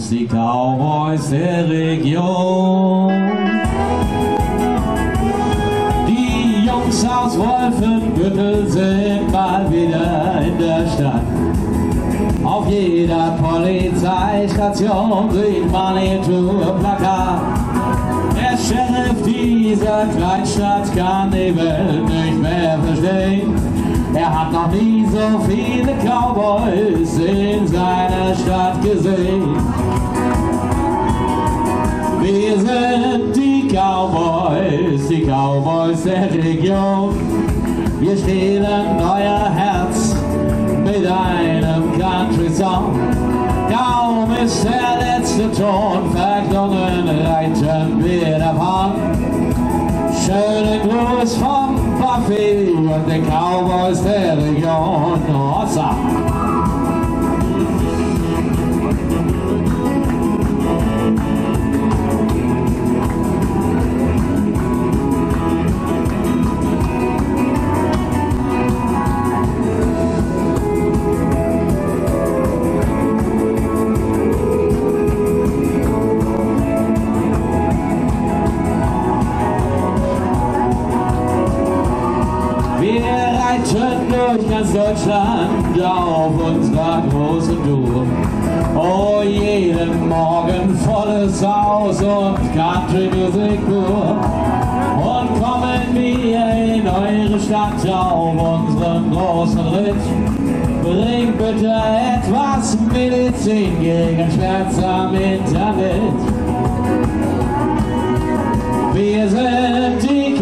die Cowboys der Region. Die Jungs aus Wolfenbüttel sind mal wieder in der Stadt. Auf jeder Polizeistation sieht man ihr Tourplakat. Der Sheriff dieser Kleinstadt kann die Welt nicht mehr verstehen. Er hat noch nie so viele Cowboys in seiner Stadt gesehen. Wir sind die Cowboys der Region. Wir stehlen euer Herz mit einem Country-Song. Kaum ist der letzte Ton verklungen, reiten wir davon. Schönen Gruß vom Buffy und den Cowboys der Region. Hossa! Durch ganz Deutschland auf unserer großen Tour. Oh, jeden Morgen volles Haus und Country-Musik pur. Und kommen wir in eure Stadt auf unseren großen Ritt. Bringt bitte etwas Medizin gegen Schmerz am Internet. Wir sind die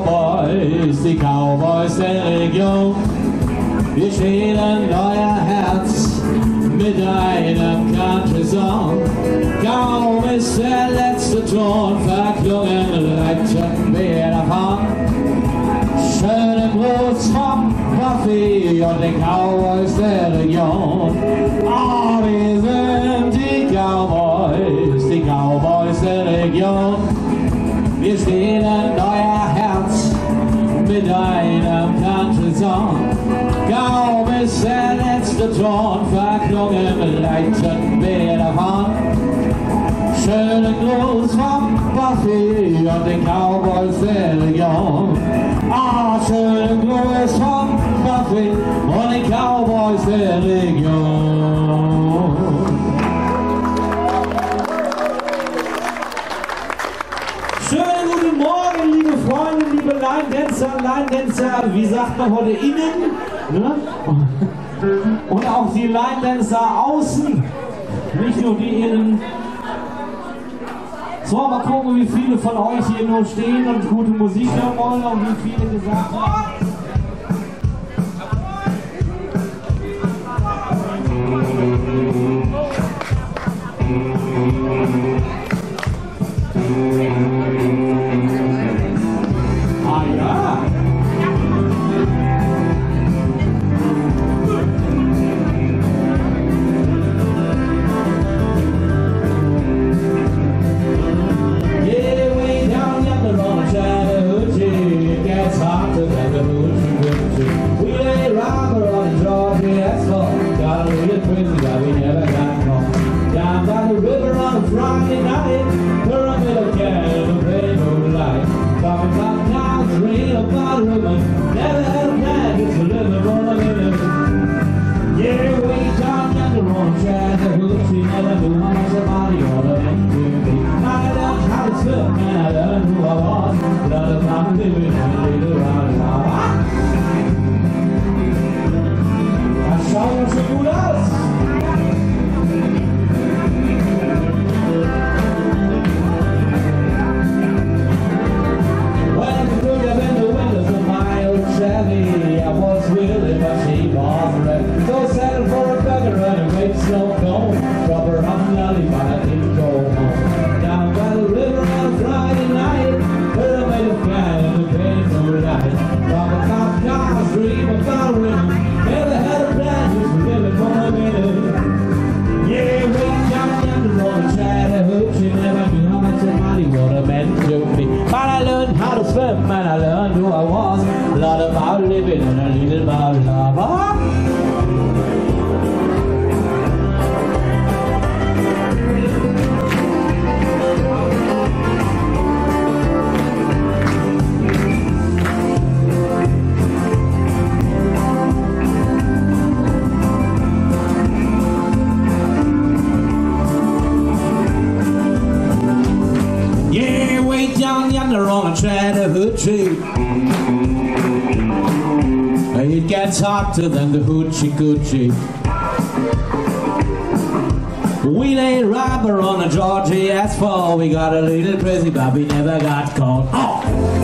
Cowboys der Region. Wir stehlen euer Herz mit einem Country-Song. Kaum ist der letzte Ton verklungen, reiten wir davon. Schönen Gruß vom Buffy und den Cowboys der Region. Oh, wir sind die Cowboys der Region. Wir stehlen euer Herz mit einem Country-Song. Kaum ist der letzte Ton verklungen, reiten wir davon. Schönen Gruß vom Buffy und den Cowboys der Region. Ah, schönen Gruß vom Buffy und den Cowboys der Region. Schönen guten Morgen, liebe Freunde, liebe Line-Dancer, wie sagt man heute, innen? Ne? Und auch die Line-Dancer außen, nicht nur die innen. So, mal gucken, wie viele von euch hier nur stehen und gute Musik hören wollen und wie viele gesagt haben. Ah ja! Friday night, pyramid of candle, moonlight. Talking about now, dream about a woman. Never had a plan, just a living on a minute. Yeah, we talked at the wrong track. The hoops, we never knew how much somebody ought to make to be. I learned how to swim, and I learned who I was. Learned about living and living around I saw you to do us. I was willing, but she was red. So settled for a beggar and a great snow cone. Drop her on the alley, but I didn't go home. Down by the river on a Friday night, where I made a plan in the painful light. From a cop car's dream about a women. Never had a plan, just living for a minute. Yeah, we jumped down the road and tried to hook. She never knew how much somebody would have meant to me. But I learned how to swim and I learned who I was. A lot about living and a little about love. on a Chattahoochee. It gets hotter than the hoochie coochie. We laid rubber on a Georgia asphalt. We got a little crazy, but we never got caught. Oh!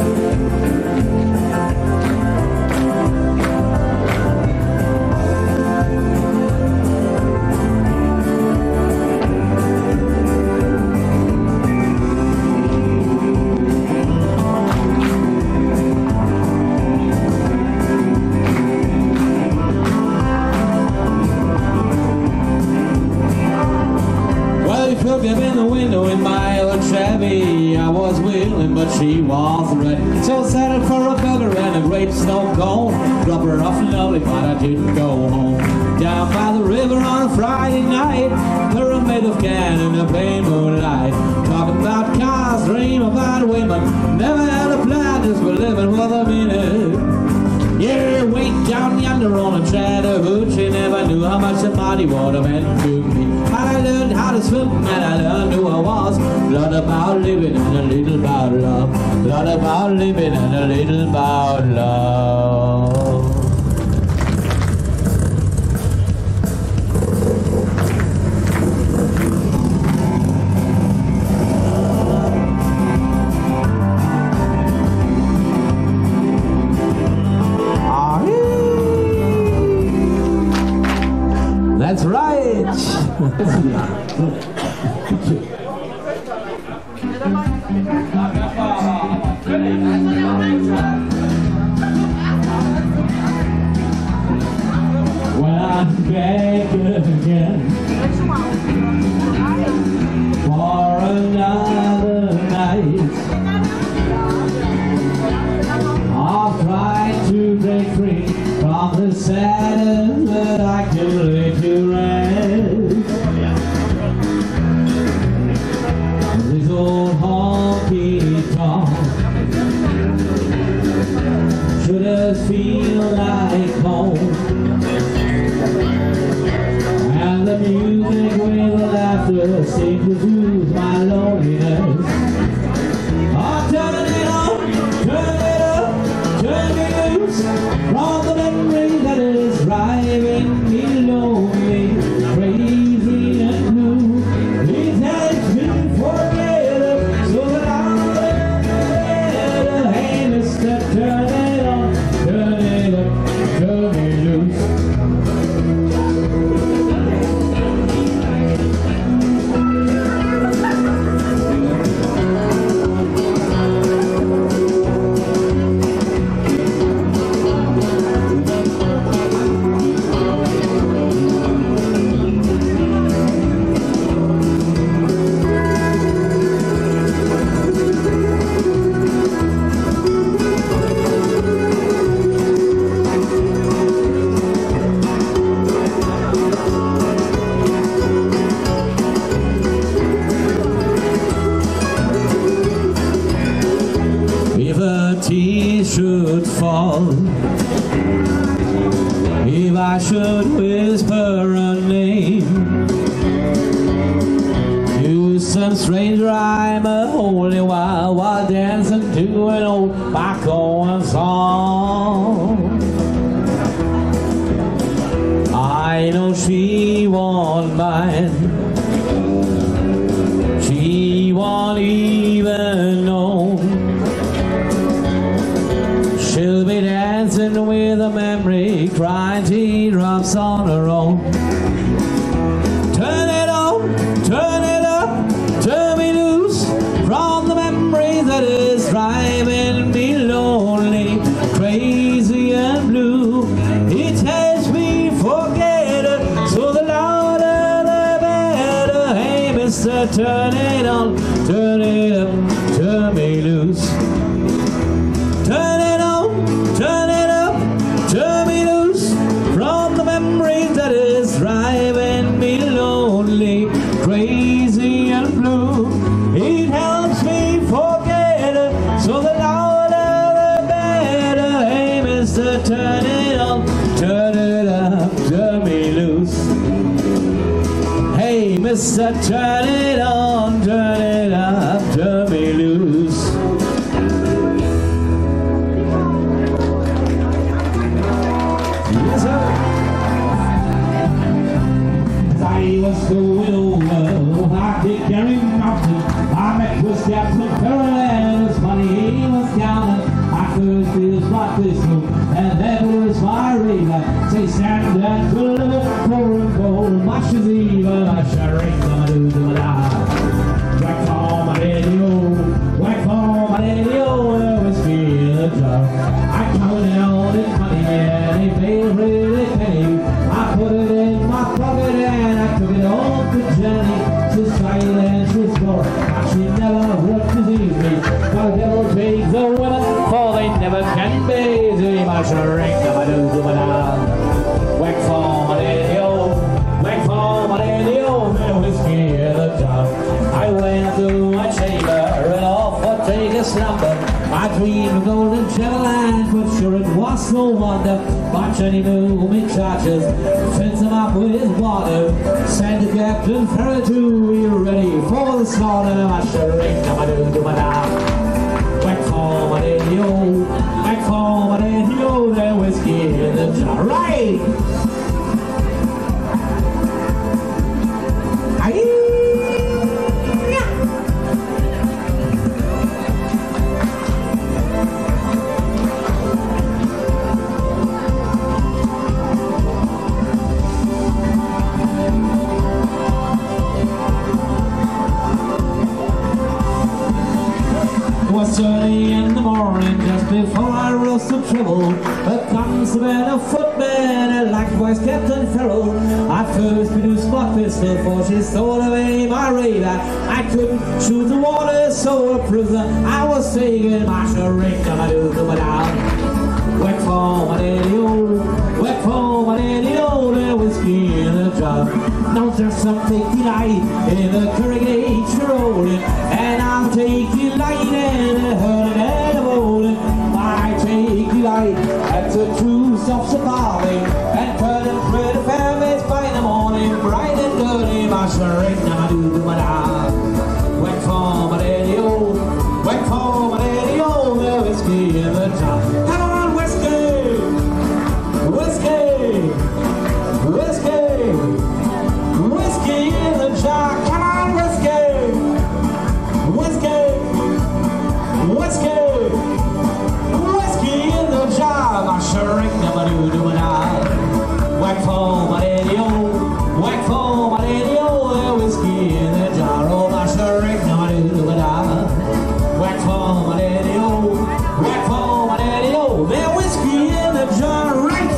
Look up in the window in my old Chevy. I was willing, but she wasn't ready. So I settled for a bugger and a great snow cone. Drop her off lovely, but I didn't go home. Down by the river on a Friday night, pyramid of can in the plain moonlight. Talking about cars, dream about women. Never had a plan, just for living for the minute. Yeah, way down yonder on a Chattahoochee. Never knew how much the muddy water meant to me. I learned how to swim and I learned who I was. Lot about living and a little about love. Lot about living and a little about love. That's right. When I'm back again for another night, I'll try to break free from the sadness that I can lay to rest. This old honky tonk should just feel like home, and the music with the laughter seems to soothe my loneliness. Oh, turn it on, turn it up, turn me loose from the memory that is driving me lonely, crazy and blue. It has been forever, so that I'll never. Hey, mister, turn it on, turn it up, turn me loose. Should fall, if I should whisper a name to some stranger I'm a holy while dancing to an old backgammon song. I know she won't mind, she won't even know. She'll be dancing with a memory, crying teardrops on her own. Turn it on, turn it up, turn me loose from the memory that is driving me lonely, crazy and blue. It tells me forget it, so the louder the better. Hey, mister, turn it on, turn it up, turn me loose. Turn it on, turn it up, turn me loose from the memory that is driving me lonely, crazy and blue. It helps me forget it, so the louder the better. Hey, mister, turn it on, turn it up, turn me loose. Hey, mister, turn it on, turn it up, turn me loose. my pistol, and that was my radar. Say stand and deliver for a gold. Much is even, I shall ring the do whack for my radio, whack for my radio, there was me in the jar. I counted all this money and it paid really penny. I put it in my pocket and I took it home to Jenny. She's silent, she's poor, but she never would deceive me. The devil takes the women, for they never can be. So I shall ring the whack for my radio, whack for my radio, there was me in the jar. I went to my chamber and off for take a slumber. I dreamed of golden Chevrolet, but sure it was no wonder. But Jenny knew me charges, fence him up with water. Send the Captain Ferry to be ready for the slaughter. I shall ring the whack for my radio, whack for my radio, there whiskey in the jar. Right! It was early in the morning, just before I rose to travel. Comes the man, a footman, and likewise Captain Farrell. I first produced my pistol, for she stole away my radar. I couldn't shoot the water, so a prisoner I was taken. Marshal Rick, whack for my radio, whack for my radio, there whiskey in the jar. Now there's some take delight in the corrugation rolling, and I'll take delight in the hurting and the rolling. I take delight at the truth of surviving, and turn and pray the families by the morning, bright and dirty. Marshal Rick, whack for my radio, whack for my radio, there whiskey in the jar. Come on, whiskey, whiskey, whiskey, whiskey in the jar. Come on, whiskey, whiskey, whiskey, whiskey in the jar. Marshal Rick, whack for my radio, whack for my radio, there whiskey in the jar. Oh, Marshal Rick, whack for my radio, whack for my radio, there whiskey in the jar. Right!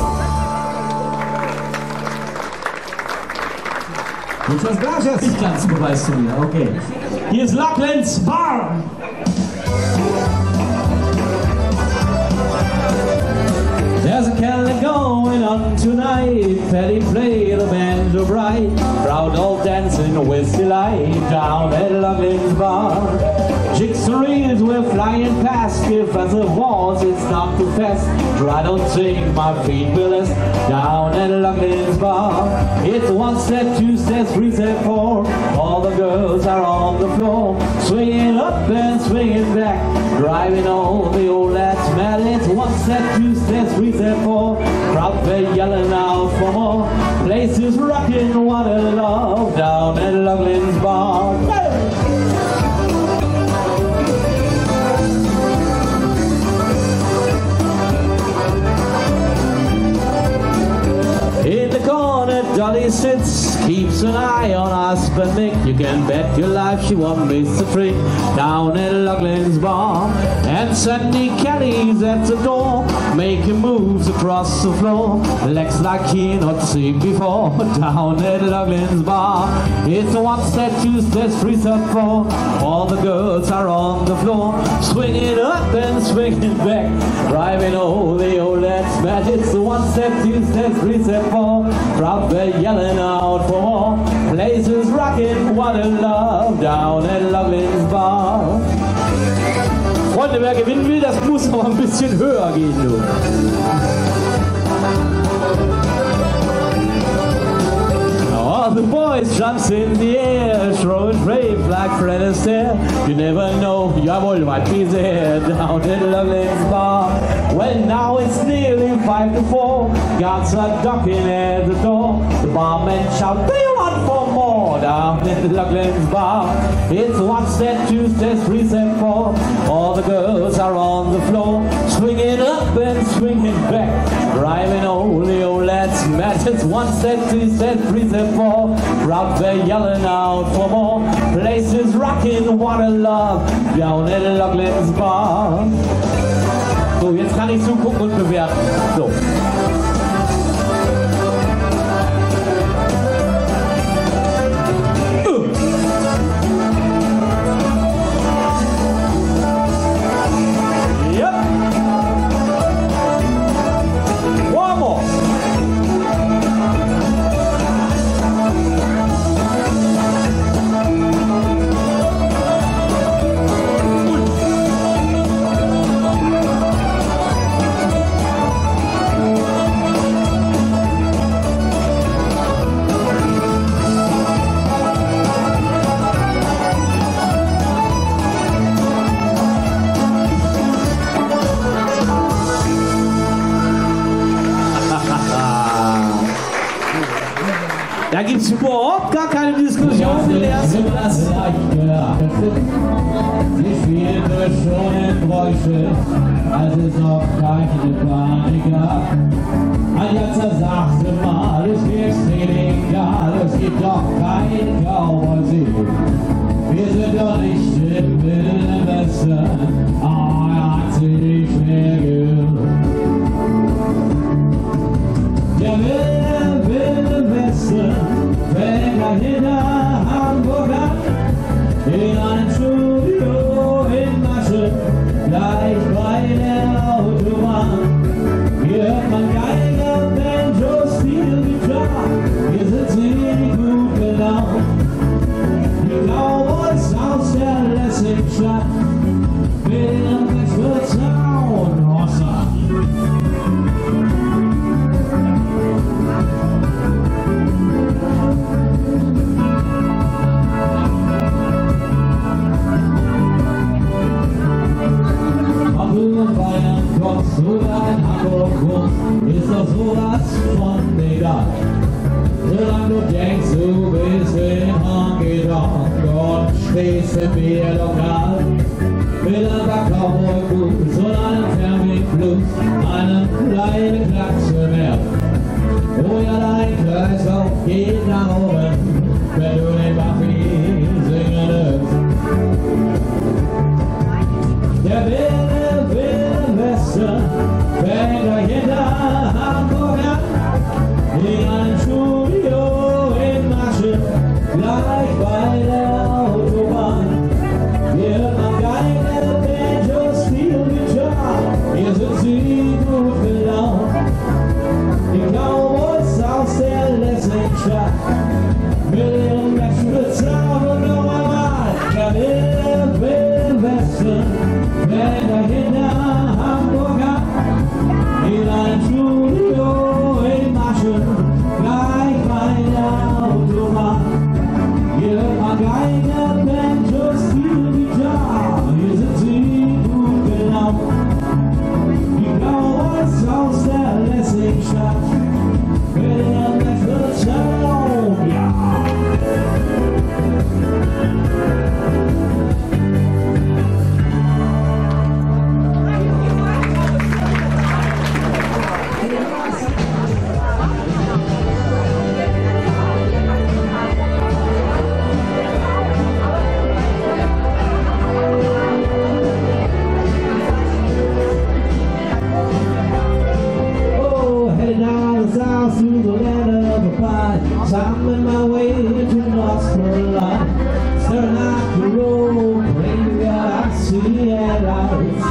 Muchas gracias. Ich kann's, beweist du mir, okay. Hier ist Lachlan's Bar. There's a carol going on tonight. Paddy played the banjo bright. Proud old dancing with delight down at Lachlan's Bar. Jigs and reels were flying past. If as it was, it's not too fast. Try don't think my feet will rest down at Lachlan's Bar. It's one step, two steps, three steps, four. All the girls are on the floor, swinging up and swinging back, driving all the old lads mad. It's one step, two steps, three steps, four. Crowd they're yelling out for more. Places rocking, what a love down at Lachlan's Bar. In the corner Dolly sits, keeps an eye on Husband Mick. You can bet your life she won't miss a trick down at Lachlan's Bar. And Sandy Kelly's at the door, making moves across the floor, legs like he not seen before down at Lachlan's Bar. It's a one step, two steps, three steps, four. All the girls are on the floor, swinging up and swinging back, driving all the old lads mad. It's a one step, two steps, three steps, four. Crowd they're yelling out for more. Places rocking, what a love down at Lachlan's Bar. Freunde, wer gewinnen will, das muss aber ein bisschen höher gehen, du. All the boys jumps in the air, throwing brave like Fred Astaire. You never know, jawohl, what is there down at Lachlan's Bar. Well, now it's nearly 5 to 4. Guards are knocking at the door. The barman shout, do you want for more? Down at Lachlan's Bar. It's one step, two steps, three steps, four. All the girls are on the floor, swinging up and Says 1 said, 2 said, 3 said 4. Crowd they're yelling out for more. Places rocking, what a love. Down at Loughlin's Bar. So, jetzt kann ich zugucken und bewerten. So. Da gibt es überhaupt gar keine Diskussion in der ersten Klasse. Sie spielte schon in Bräuche, als es noch keine Panik gab. Ein Jatzer sagte mal, es ist mir egal, es gibt doch keinen Cowboy-See. Wir sind doch nicht im Wilden Westen, er hat sich schwer gehört. Der wilde Westen fängt hinter Hamburg an, in einem Studio in Masche, gleich bei der Autobahn. Hier hört man Geiger, Banjo, Steel, Gitarre, hier sind sie gut gelaunt. Die Cowboys aus der Lessingstadt, während es wird Zaunhorster. Bayern kommst oder in Hamburg wohnst, ist doch sowas von egal. Solange du denkst, du bist in Honky Tonk und stehst im Bierlokal. Mit ein paar Cowboy-Boots und einem Thermik-Blues, eine kleine Klatsche mehr. Oh ja, dein Kreislauf geht nach oben, wenn du den Buffy singen hörst. Der wilde Westen fängt euch hinter Hamburg an, in einem Studio in Masche, gleich bei der Autobahn. Hier hört man Geige, Banjo, Steel, Gitarre, hier sind sie gut gelaunt. Die Cowboys aus der Lessingstadt, mit ihrem Wechselzaun und noch einmal, der wilde Westen. Wenn er hinter Hamburg an, in ein Studio in Maschen, gleich bei der Autobahn. Hier hört man keine Banjo, Steel, Gitarre, hier sind sie gut gelaunt. Die Cowboys aus der Lessingstadt, mit ihrem Wechselzaun, ja. South through the land of a pie, so I'm on my way to North Carolina. Staring out the road, graveyard, I see headlights.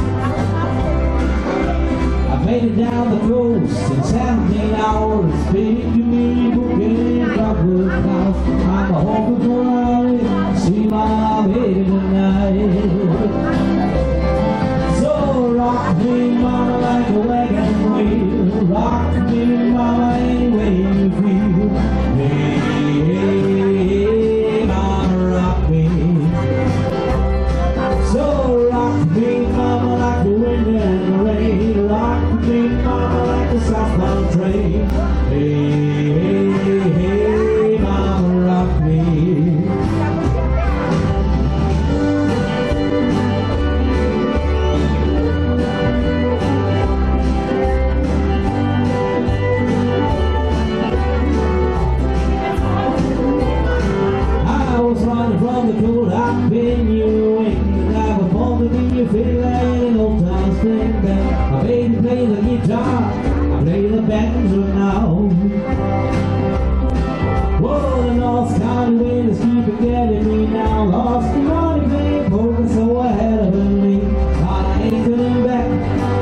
I made it down the coast in 17 hours. Speak to me, bouquet, Dogwood House. I'm a home for see my baby tonight. So rock me, mama, like a wagon wheel. Rock me, mama, any way you feel. Hey, hey, hey, mama, rock me. So rock me, mama, like the wind and the rain. Rock me, mama, like the southbound train. Hey, hey, hey, mama, rock me.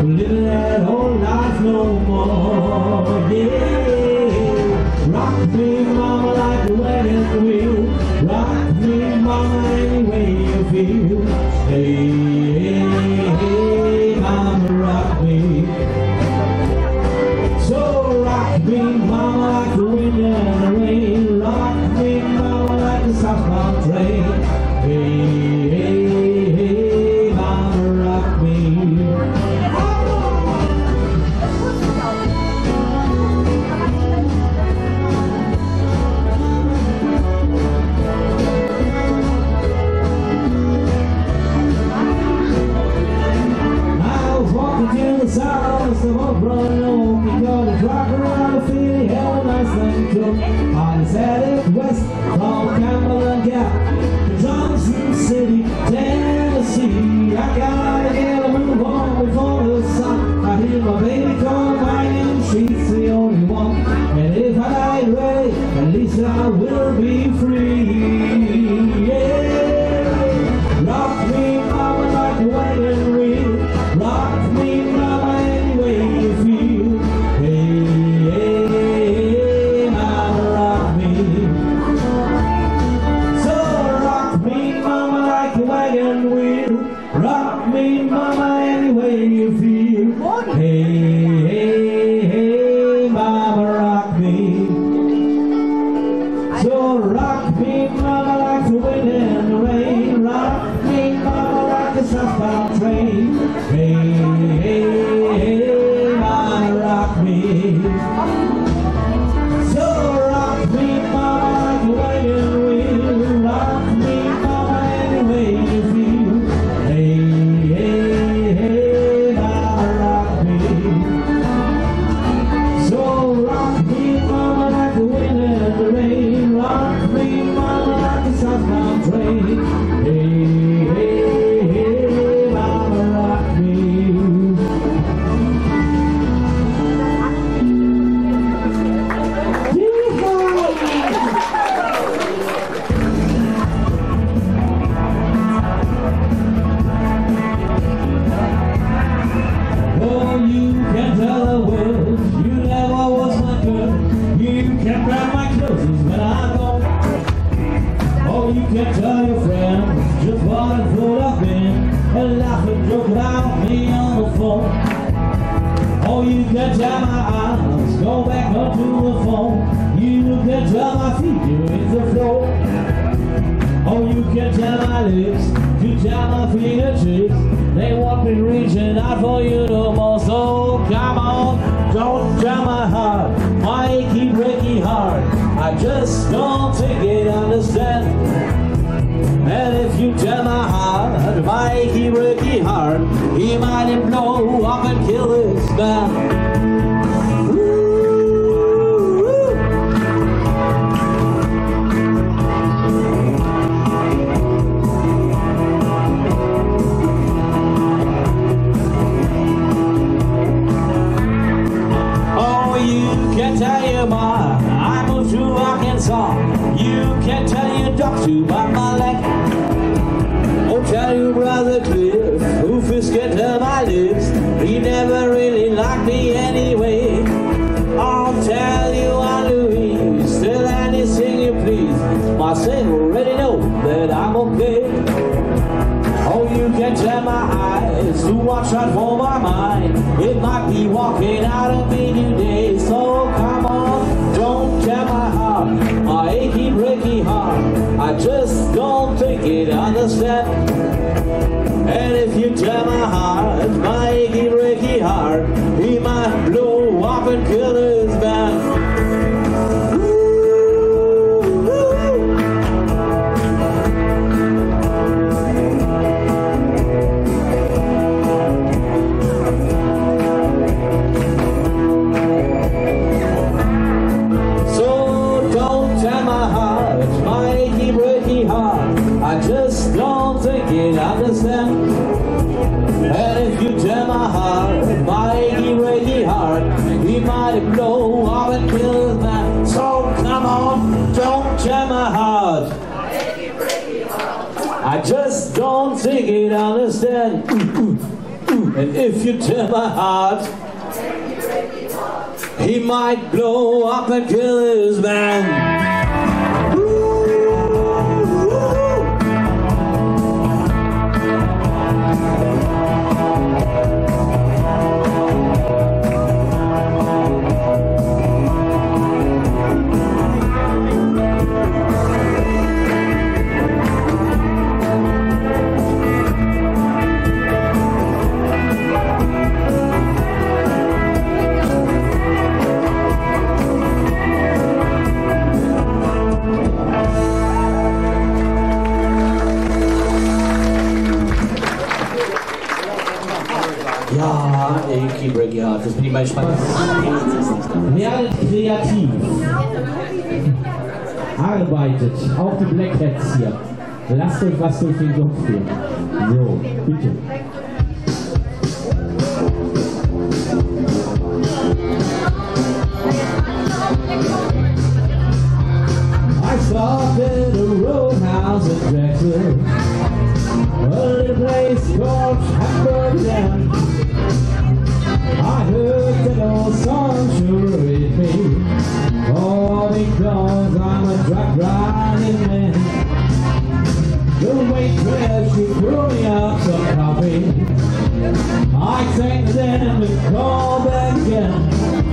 living that old life no more. Yeah, rock me, mama, like a wedding wheel. Rock me, mama, any way you feel. Hey, hey, mama, rock me. So rock me, mama, like the wind and the rain. Rock me, mama, like the southbound train. Hey, hey, hey, mama, rock me. Silence of a brother, because it's rock around the field, hell a nice thing to I was headed west from Cumberland Gap to Johnson City, Tennessee. I gotta get a move on before the sun. I hear my baby call banging, she's the only one. And if I die ready, at least I will be free. Yeah, rock me, mama, like a wagon wheel. Rock me, mama, any way you feel. Hey, hey, hey, mama, rock me. So rock me, mama, like a wagon wheel. Rock me, mama, any way you feel. Hey, hey, hey, mama, rock me. So rock me, mama, like the wind and the rain. Rock me, mama, like a southbound train. Hey, hey, hey, mama, rock me. So rock me, mama, like a wagon wheel. Rock me, mama, any way you feel. Hey, hey, hey, mama, rock me. So rock me, mama, like the wind and the rain. Rock me, mama, like a southbound train. Hey, hey, hey, mama, rock me. Oh, you can tell the world you never was my girl. You can grab my clothes when I'm gone. Oh, you can tell your friends just what I'm full of in and laugh and joke about me on the phone. Oh, you can tell my eyes go back onto the phone. You can tell my feet you in the floor. Oh, you can tell my lips to tell my fingertips. They won't be reaching out for you no more. So come on, don't tell my heart, my achy breaky heart. I just don't think it understand. And if you tell my heart, my achy breaky heart, he might blow up and kill this man. Tell your ma I moved to Arkansas. You can tell your doctor about my leg. Oh, tell your brother Cliff who first get to my lips. He never really liked me anyway. I'll tell you Aunt Louise, still anything you please. My son already know that I'm okay. Oh, you can tell my eyes to watch out for my mind. It might be walking out of me today. So come on, don't tell my heart, my achy breaky heart. I just don't think it understand. And if you tell my heart, my achy breaky heart, he might blow up and kill his band. I just don't think it understand. And if you tell my heart, my achy breaky heart, he might blow up and kill his man. So come on, don't tell my heart, I just don't think it understand. And if you tell my heart, he might blow up and kill his man. Ja, Achy Breaky Heart, das bin ich mal gespannt. Werdet kreativ. Arbeitet, auch die Black Cats hier. Lasst euch was durch den Kopf gehen. So, bitte. I stopped at a roadhouse in Drexel, a little place called Hamburg. I heard that old song sure with me, all because I'm a truck riding man. The waitress, she threw me up some coffee. I thanked them and called back again.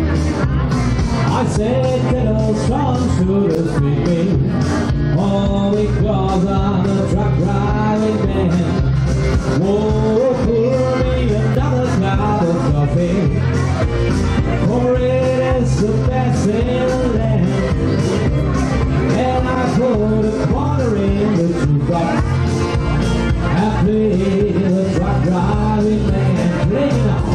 I said that old song sure with me, all because I'm a truck riding man. Whoa, pour me another cup of coffee, for it is the best in the land. And I put a quarter in the jukebox and played the truck driving man. Play it on.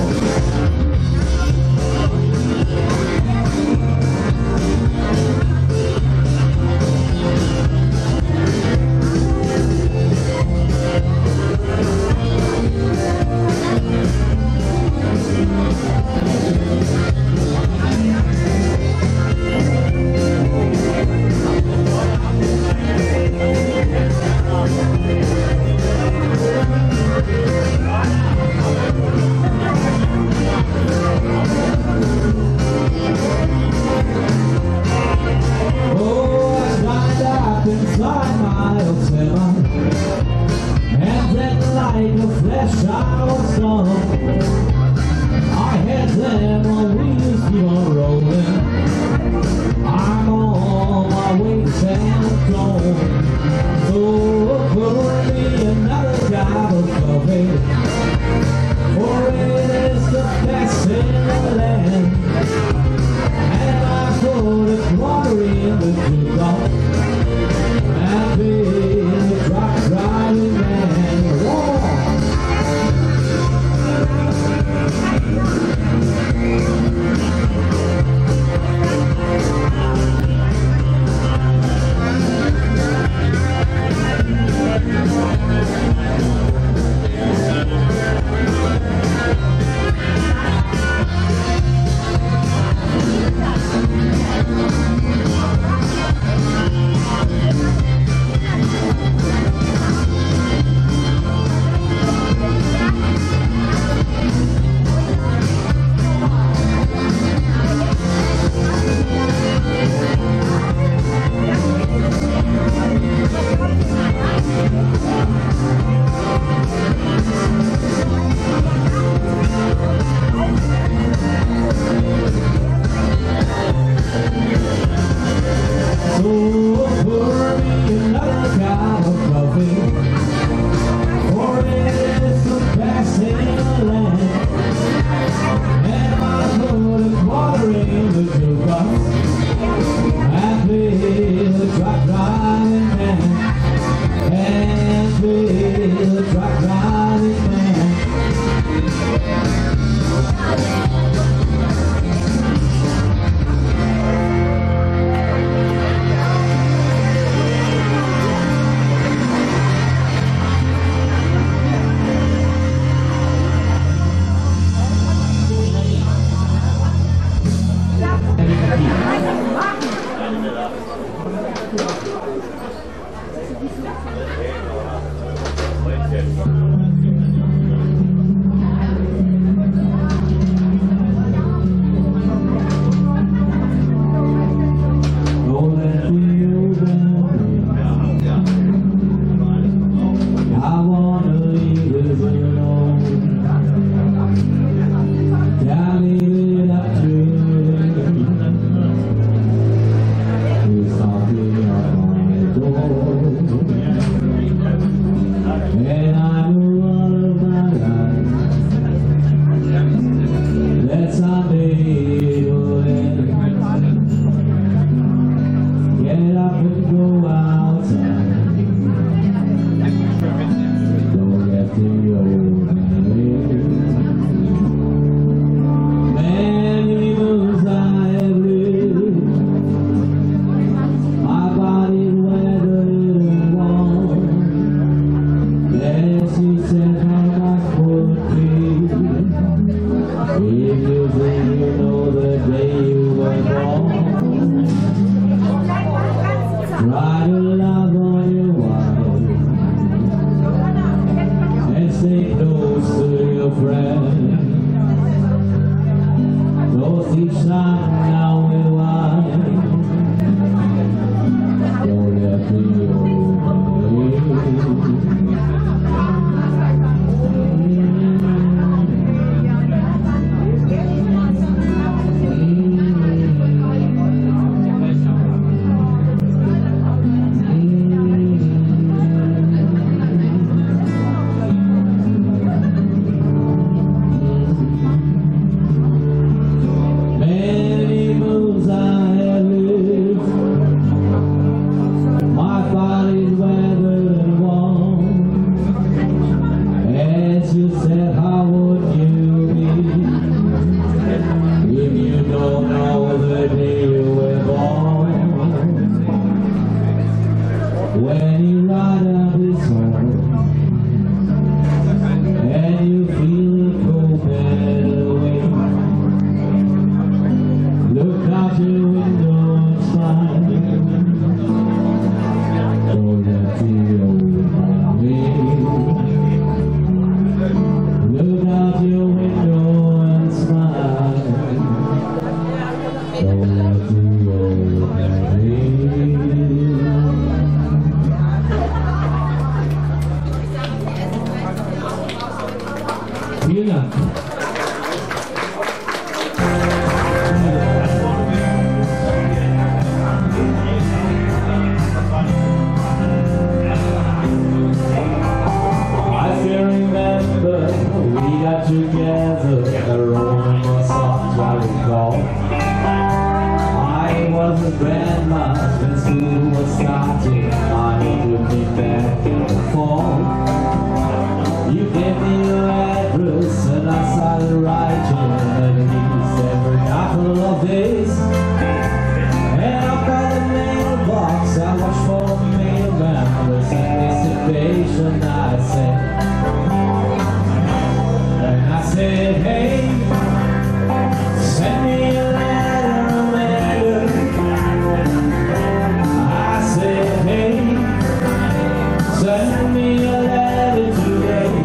you think you know the day you were born, try to love on your wife and stay close to your friend. Close each time now with wine. Don't let me away. When you ride up his home and you feel the cold bed away, look out your window and smile. Don't let the old way. Look out your window and smile. Don't let the old way. Vielen Dank. I still remember we got together, the romance songs I recall. I was a grandma when school was starting. I took me back in the fall. You gave me your address and I started writing at least every couple of days. And up by the mailbox I watched for the mailman with anticipation. I said, and I said, hey, send me a letter, Amanda. I said, hey, send me a letter today.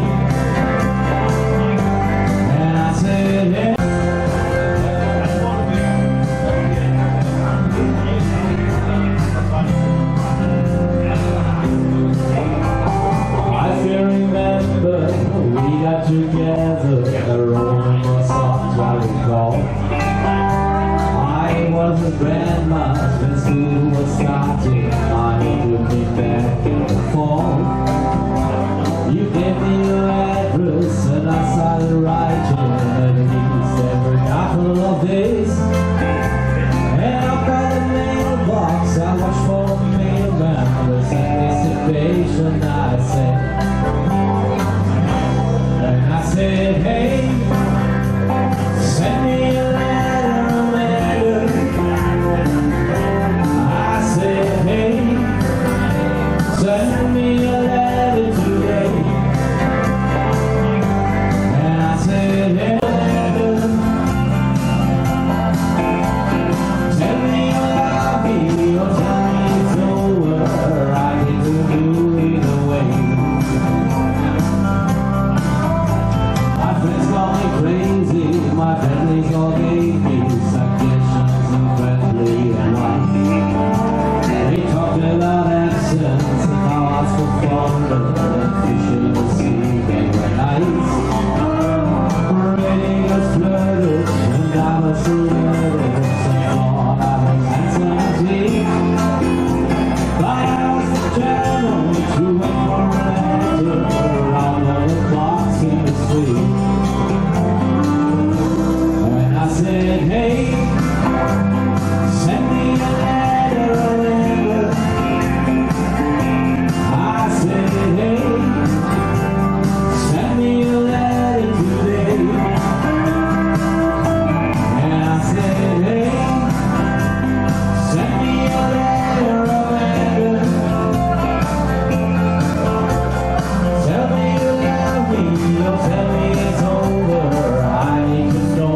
Together, the romance songs I recall. I was a grandma when school was starting. I took me back in the fall. You gave me your address and I started writing at least every couple of days. And up by the mailbox I watched for the mailman with anticipation. I said, I said, hey, send me a letter, Amanda. I said, hey, send me a letter today. And I said, hey, tell me you love me or tell me it's over. I get to do either way. Crazy, my family's all gave me suggestions and friendly advice. They talked about absence and how I was so fond of the fishing the sea. They were nice. Rating us flirted and I was flirted. Some thought I was handsome as me. But I was the channel to wait for an answer around all the clocks in the street. I said, hey, send me a letter, Amanda. I said, hey, send me a letter today. And I said, hey, send me a letter, Amanda. Tell me you love me, or tell me it's over. I need to know.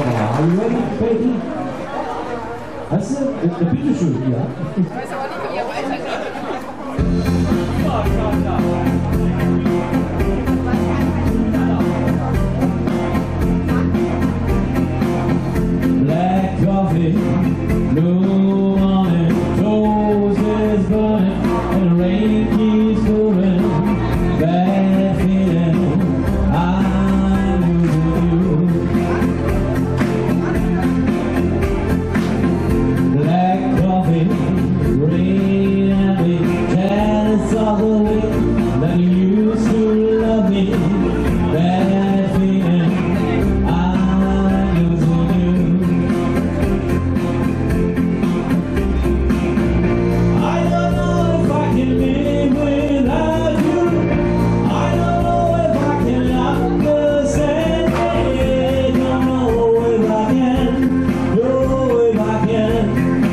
Are you ready, baby? That's it. Bitte schön, ja. Ich weiß aber nicht, wie ihr weitergeht. Black coffee, blue morning, toast is burning, and rain keeps pouring. Bad feeling, I'm losing you. Black coffee, rain and me, jealous of the way that you used to love me. Bad feeling, I'm losing you. I don't know if I can live without you. I don't know if I can understand it. Don't know if I can, don't know if I can.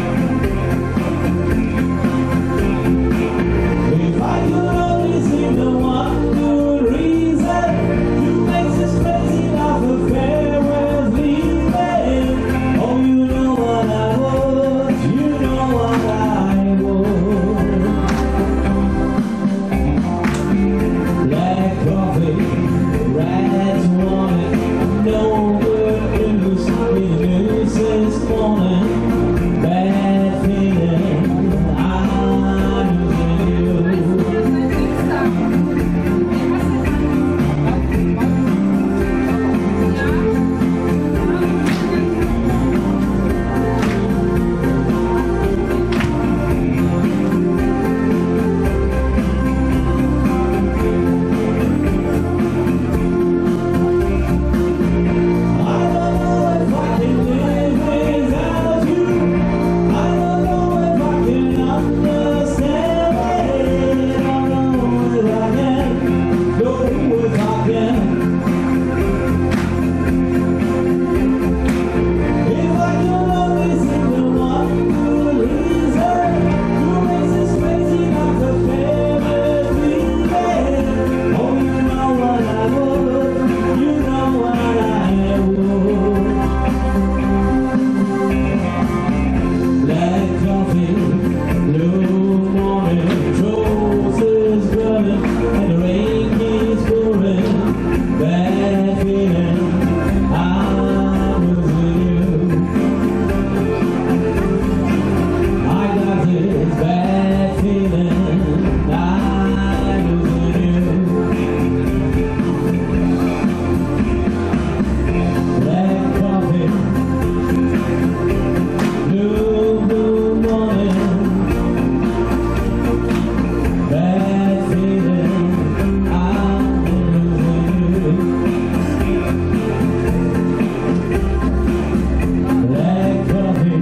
If I could only see the one good reason you make this crazy life affair worth leaving. Oh, you know what I would, you know what I would. Black coffee, rats wanted, no good news, been news this morning. Bad feeling, I'm losing you. I don't know if I can live without you. I don't know if I can understand it. I don't know if I can, don't know if I can. If I could only see the one good reason who makes this crazy life affair worth leaving. Oh, you know what I would, you know what I would. Black coffee, blue morning, toast is burning, and the rain keeps pouring. Bad feeling, I'm losing you. I got this bad feeling, I'm losing you. Black coffee, blue morning, bad feeling, I'm losing you. Black coffee,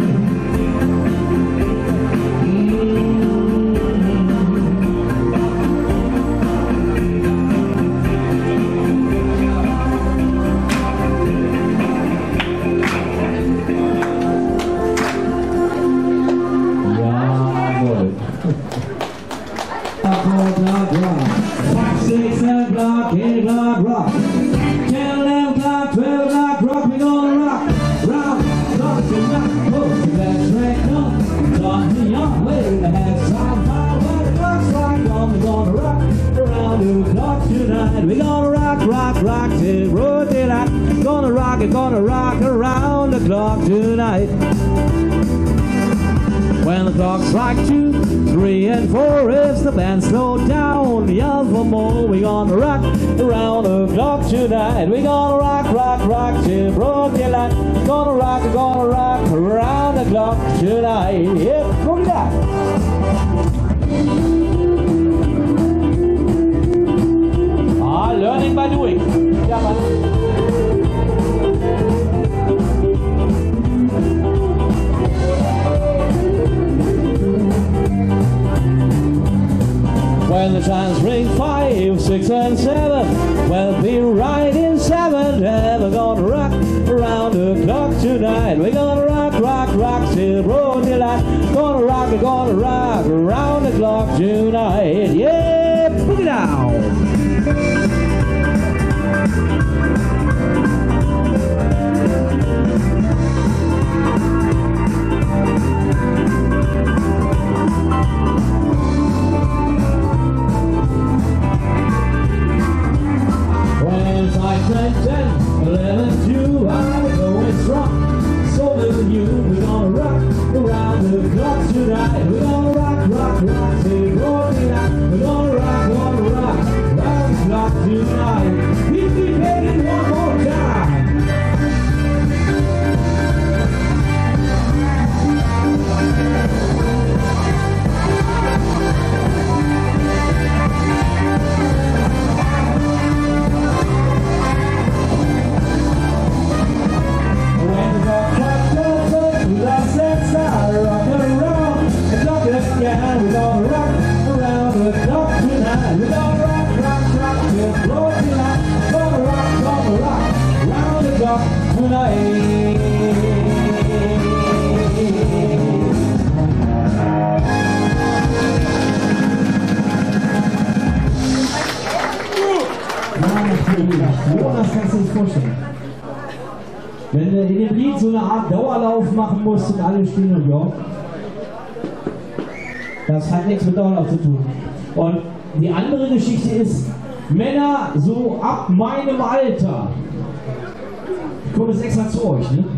jawohl. Block, rock. 5, 6, 7 block, 8 block, rock. 10, 11 block, 12 block, rock. We gonna rock, rock, rock tonight. Oh, that track come, talk me on, wait a half time, what it looks like. We gonna rock around the clock tonight. We gonna rock, rock, rock till broad daylight. Gonna rock around the clock tonight. When the clock strikes 2, 3, and 4, if the band slow down, yell for more. We gonna rock around the clock tonight. We gonna rock, rock, rock till broad daylight. Gonna rock around the clock tonight. Yep, put it out. Learning by doing. Yeah, man. When the chimes ring 5, 6, and 7, we'll be right in 7. And we're gonna rock around the clock tonight. We're gonna rock, rock, rock till broad daylight. Gonna rock around the clock tonight. Yeah, put it down. rock, say, roll me out. We're gonna rock, round the clock tonight. Keep me begging one more time. Yeah, we're gonna rock around the clock tonight. We're gonna rock till broad tonight. Gonna rock around the clock tonight. Jonas, kannst du dir vorstellen? Wenn du in dem Lied so eine Art Dauerlauf machen musst und alle stehen und ja. Das hat nichts mit Dauerlauf zu tun. Und die andere Geschichte ist, Männer so ab meinem Alter, ich komme jetzt extra zu euch, ne?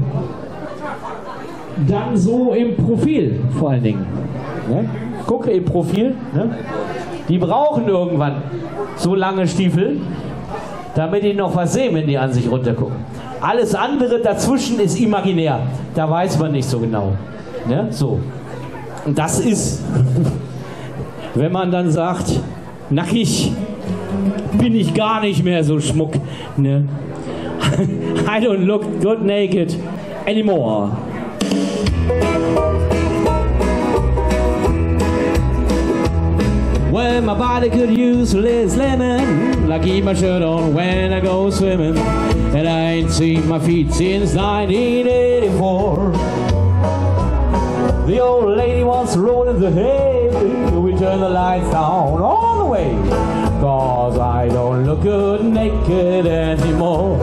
Dann so im Profil vor allen Dingen. Ne? Guck im Profil, ne? Die brauchen irgendwann so lange Stiefel, damit die noch was sehen, wenn die an sich runtergucken. Alles andere dazwischen ist imaginär, da weiß man nicht so genau. Ne? So. Und das ist, wenn man dann sagt, nackig bin ich gar nicht mehr so schmuck. Ne? I don't look good naked anymore. Well, my body could use less lemon. I keep my shirt on when I go swimming. And I ain't seen my feet since 1984. The old lady wants to roll in the hay. We turn the lights down all the way. 'Cause I don't look good naked anymore.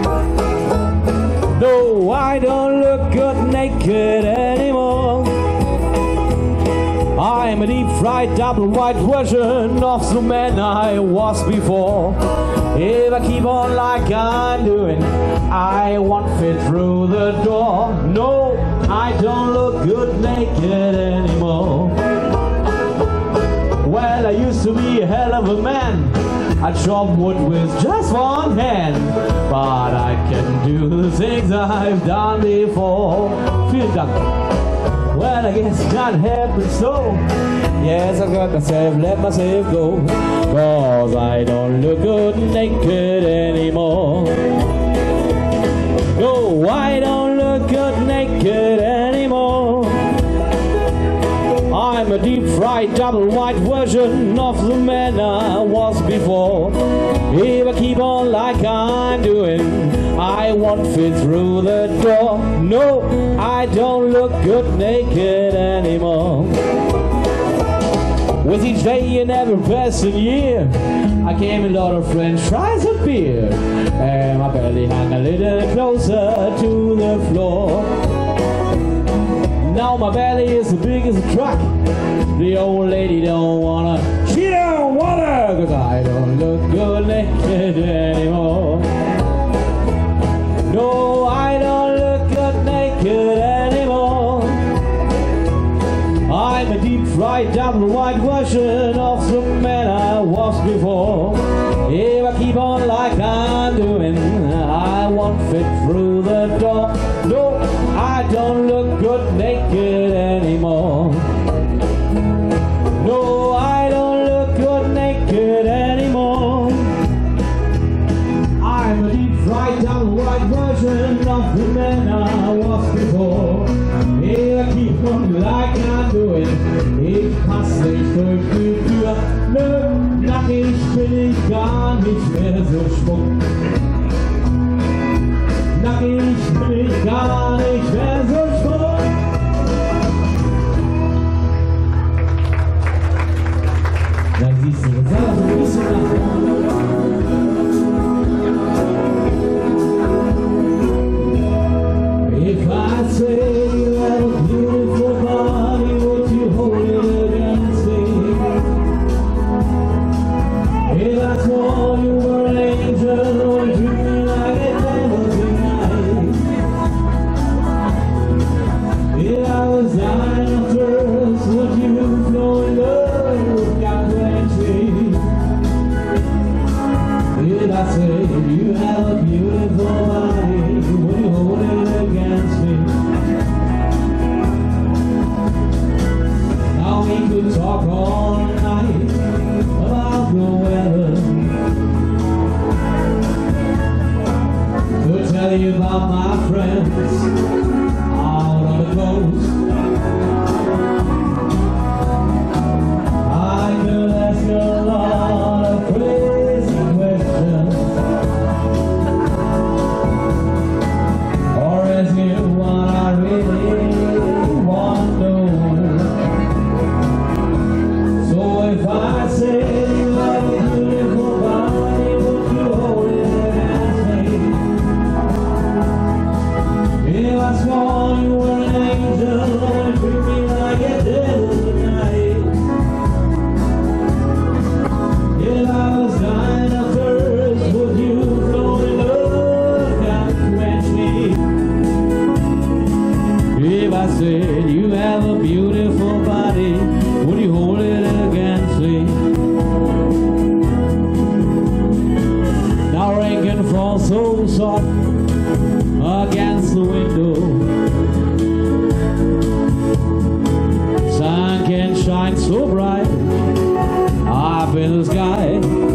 No, I don't look good naked anymore. I'm a deep-fried double white version of the man I was before. If I keep on like I'm doing, I won't fit through the door. No, I don't look good naked anymore. Well, I used to be a hell of a man. I chop wood with just one hand, but I can do the things I've done before. Vielen Dank. Well, I guess it can't happen so. Yes, I got myself, let myself go. 'Cause I don't look good naked anymore. No, I don't look good naked anymore. I'm a deep-fried double white version of the man I was before. If I keep on like I'm doing, I won't fit through the door. No, I don't look good naked anymore. With each day and every passing year, I came a lot of French fries and beer, and my belly hung a little closer to the floor. Now my belly is as big as a truck. The old lady don't wanna, she don't wanna, 'cause I don't look good naked anymore. No, I don't look good naked anymore. I'm a deep-fried double white version of the man I was before. If I keep on like I'm doing, I won't fit through the door. No, I don't look good naked anymore. No, I don't look good naked anymore. I'm a deep-fried double white version of the man I was before. If I keep on like I'm doing, ich pass nicht durch die Tür. Nö, nackig bin ich gar nicht mehr so schmuck. Nackig bin ich gar nicht mehr so schmuck. Da siehst du, das war so ein bisschen nach. If I say you have a beautiful body, would you hold it against me? If I told you were an angel, would you be like a devil tonight? If I was dying of thirst, would you flow in love? If I said you have a beautiful body, would you hold it against me? Now rain can fall so soft against the window, sun can shine so bright up in the sky.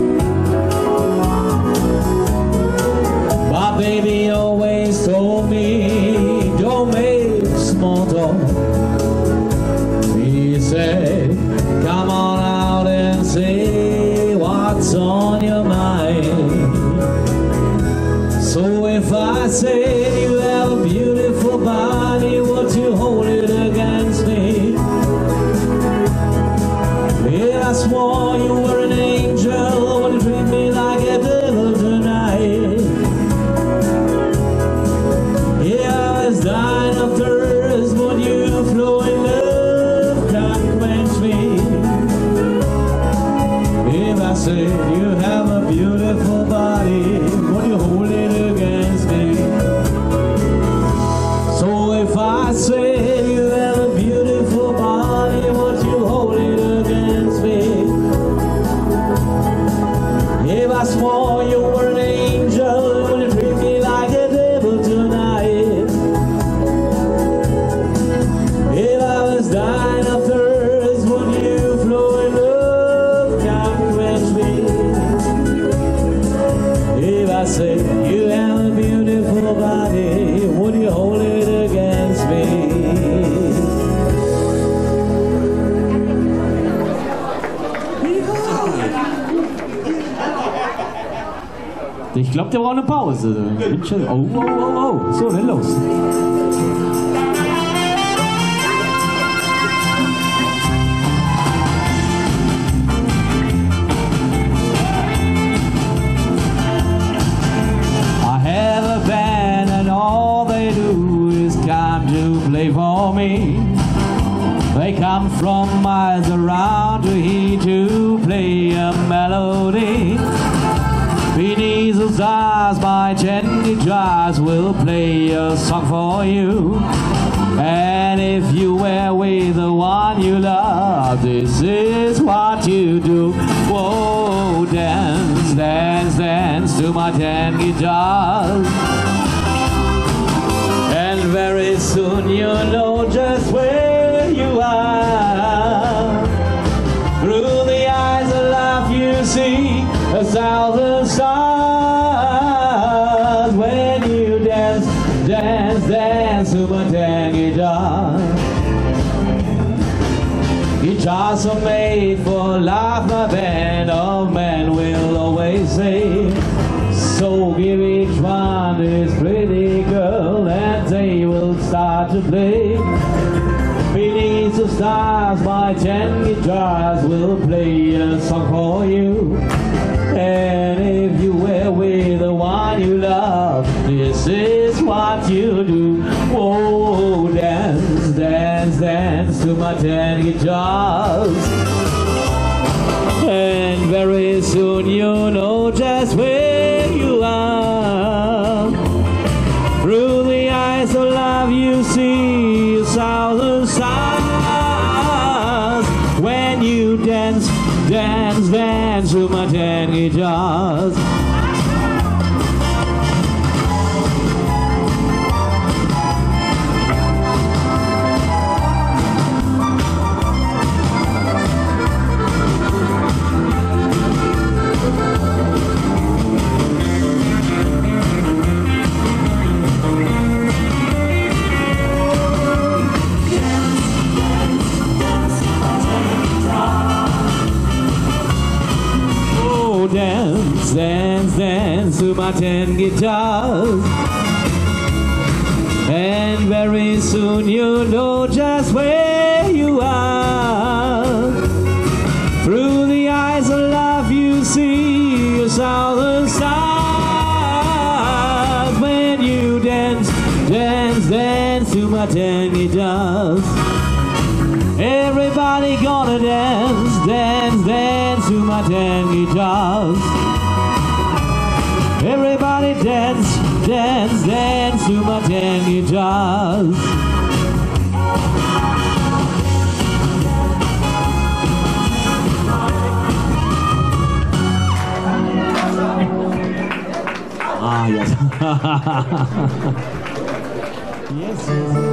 My baby always told me, don't make small talk. He said, come on out and say what's on your mind. So if I say you have a beautiful body, would you hold it against me? Yeah, I swore you were an angel, would you treat me like a devil tonight? Yeah, I was dying of thirst, would you flow in love, come quench me? If I said you have a beautiful body, would you hold it against me? So if I said you have a beautiful body, would you hold it against me? If I swore you were an angel, would you treat me like a devil tonight? If I was dying of thirst, would you flow in love, come quench me? If I say you have a beautiful body, would you hold it against me? Ich glaube, der braucht eine Pause. Oh, oh, oh, oh. So, dann los. I have a band and all they do is come to play for me. They come from miles around to hear to play a melody. Beneath the stars, my ten guitars will play a song for you. And if you were with the one you love, this is what you do. Whoa, dance, dance, dance to my ten guitars. And very soon you'll know just where you are. Through the eyes of love you see a thousand stars when you dance, dance, dance to my ten guitar. Guitars are made for love, my band of men will always say. So give each one his pretty girl and they will start to play. Beneath the stars, my ten guitars will play a song for you. And if you were with the one you love, this is what you do. Oh, dance, dance, dance to my ten guitars. And very soon you'll know just where you are. Through the eyes of love you see a thousand stars when you dance, dance, dance to my ten guitars. Dance, dance, dance to my ten guitars. And very soon you'll know just where you are. Through the eyes of love you see a thousand stars when you dance, dance, dance to my ten guitars. Everybody gonna dance, dance, dance to my ten guitars. Everybody dance, dance, dance to my ten guitars. Yes.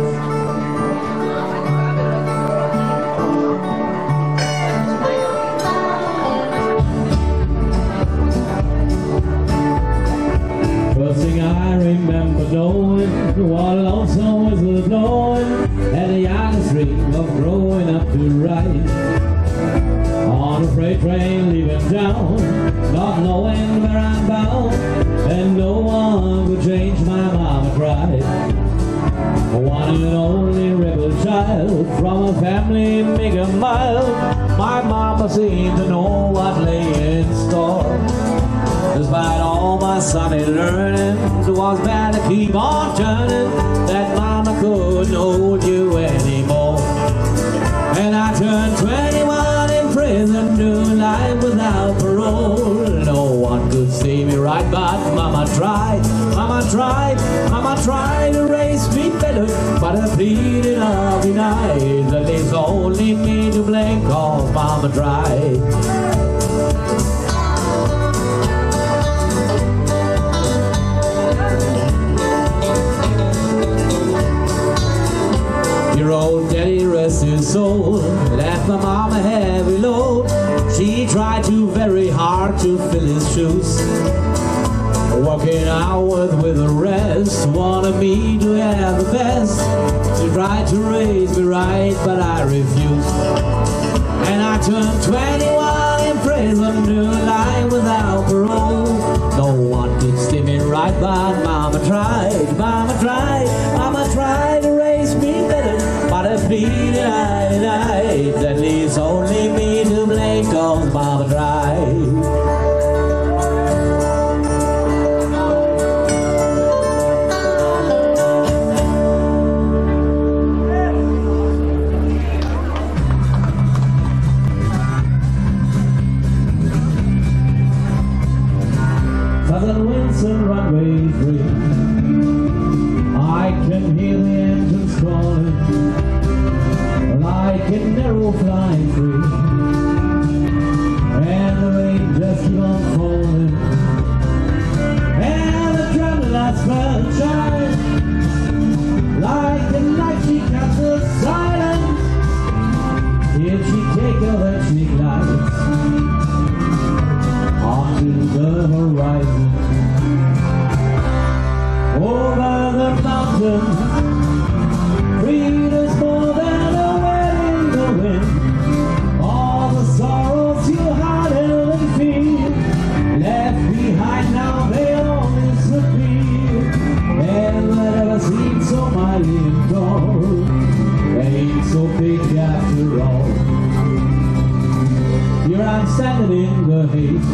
First thing I remember knowing what lonesome was blowing, and the youngest dream of growing up to ride on a freight train leaving town, not knowing where I'm bound, and no one could change my mama cried. One and only rebel child from a family mega mile, my mama seemed to know what lay in store. Despite all my sunny learning, it was bad to keep on turning, that mama couldn't hold you anymore. And I turned 21 in prison, doing life without parole. No one could see me right, but mama tried, mama tried, mama tried to raise me better, but I pleaded I'll be nice. That leaves only me to blame, cause mama tried. Your old daddy, rest his soul, left my mama heavy load. She tried too very hard to fill his shoes, working hours with the rest, wanted me to have the best. She tried to raise me right, but I refused. And I turned 21 in prison, doing life without parole. No one could see me right, but mama tried, mama tried, mama tried to raise me better, but I pleaded I died. That leaves only me to blame, cause mama tried. Southern winds and runway 3, I can hear the engines calling, like a narrow flying free, and the rain just keep on falling, and the traveling lights will shine, like the night she captures silence. If she take her when she glides onto the horizon, over the mountains, freedom's more than a wind in the wind. All the sorrows you had and feel, left behind now they all disappear. And whatever seems so mighty and tall, ain't so big after all. Here I'm standing in the haze,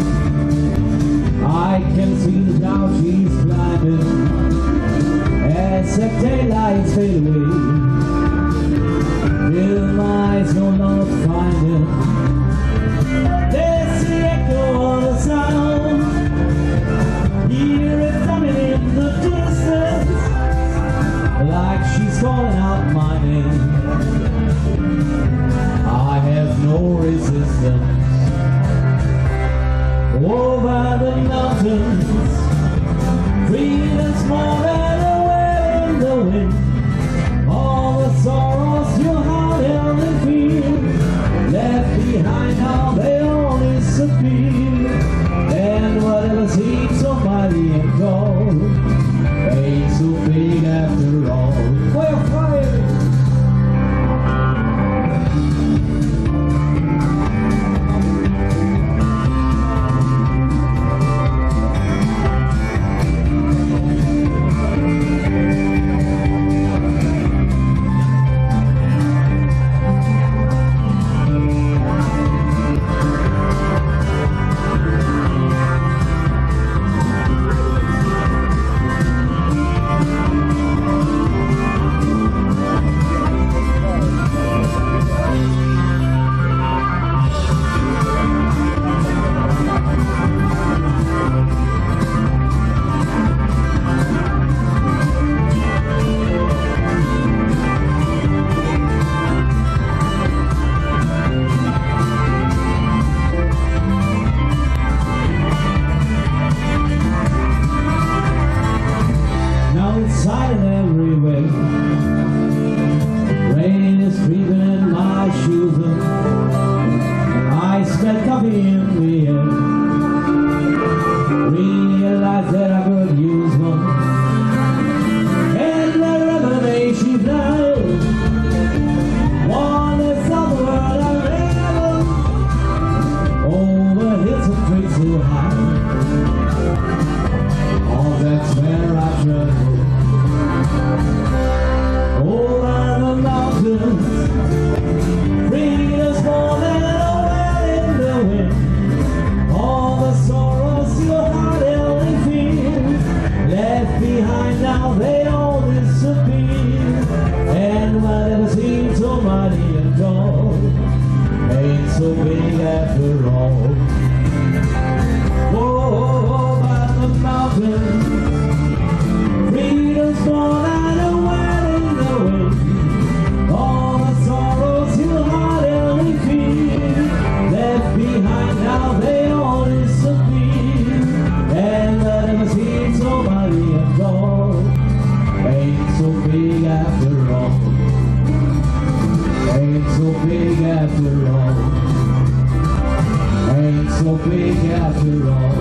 I can see now she's climbing, as the daylights fade away, till my eyes no longer find it. There's the echo of the sound, hear it coming in the distance, like she's calling out my name. I have no resistance. Over the mountains, freedom's more than a wind in the wind. All the sorrows you had and feel, left behind now they all disappear. And whatever seems so mighty and tall, ain't so big after all. We're fire! mountains. Freedom's falling away in the wind. All the sorrows your heart only feels, left behind now they all disappear. And whatever seems so mighty and tall ain't so big after all. Oh, by the mountains, freedom's born and away in the wind. All the sorrows your heart only feel, left behind now they all disappear. And whatever seems so mighty and tall ain't so big after all. Ain't so big after all. Ain't so big after all.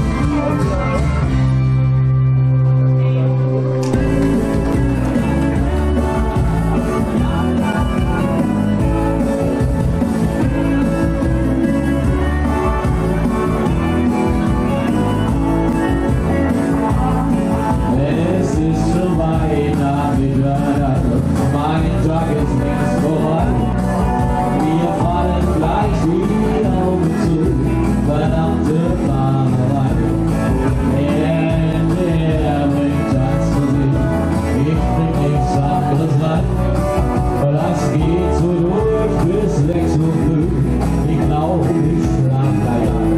This is the light of the blood. My darkest things for life. We are falling like we over to, but I'm the bomb alive. And every chance to live, if the gives up was life. But I ski to the world, this legs will do. Ich glaube, ich schlaf allein.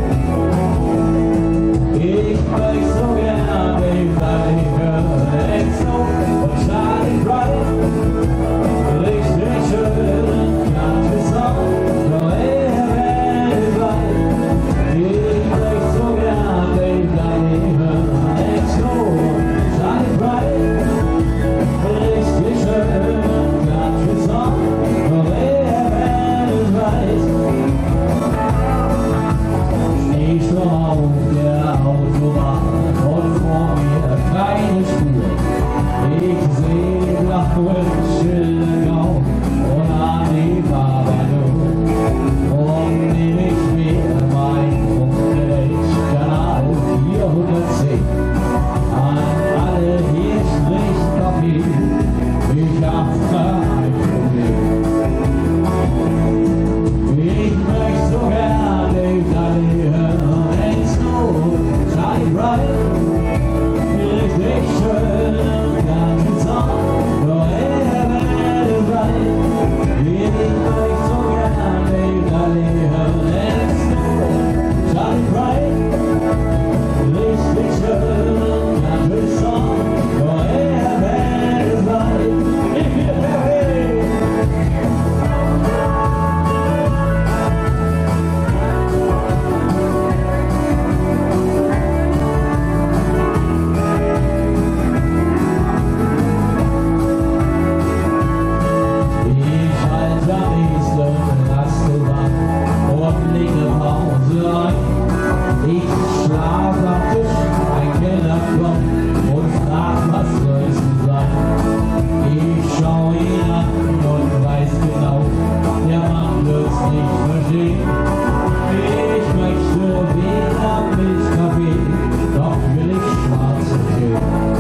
Ich möchte so gern den Fleisch hören, so und shining bright. Richtig schön, country song, nur heaven is light. Ich möchte so gern den Fleisch hören, so und shining bright. Richtig schön, country song, nur heaven is light. Ich schau auf der Autobahn und vor mir keine Spur. Ich seh Blachwünschilder grau und an die Farbe nur. Und nehm ich mir mein Funkgerät-Kanal 410 an alle, hier spricht noch nie. Ich hab kein Problem. Ich möchte so gern den Dali hören, and so shine bright. Richtig schön, country song, nur heaven is light. Ich möchte so gern den Dali hören, and so shine bright. Richtig schön, country song, nur heaven is light. Ich bin ich schlaf am Tisch, ein Kellner kommt und fragt, was soll's denn sein? Ich schau ihn an und weiß genau, der Mann wird's nicht verstehen. Ich möchte weder Milchkaffee, noch will ich schwarzen Tee.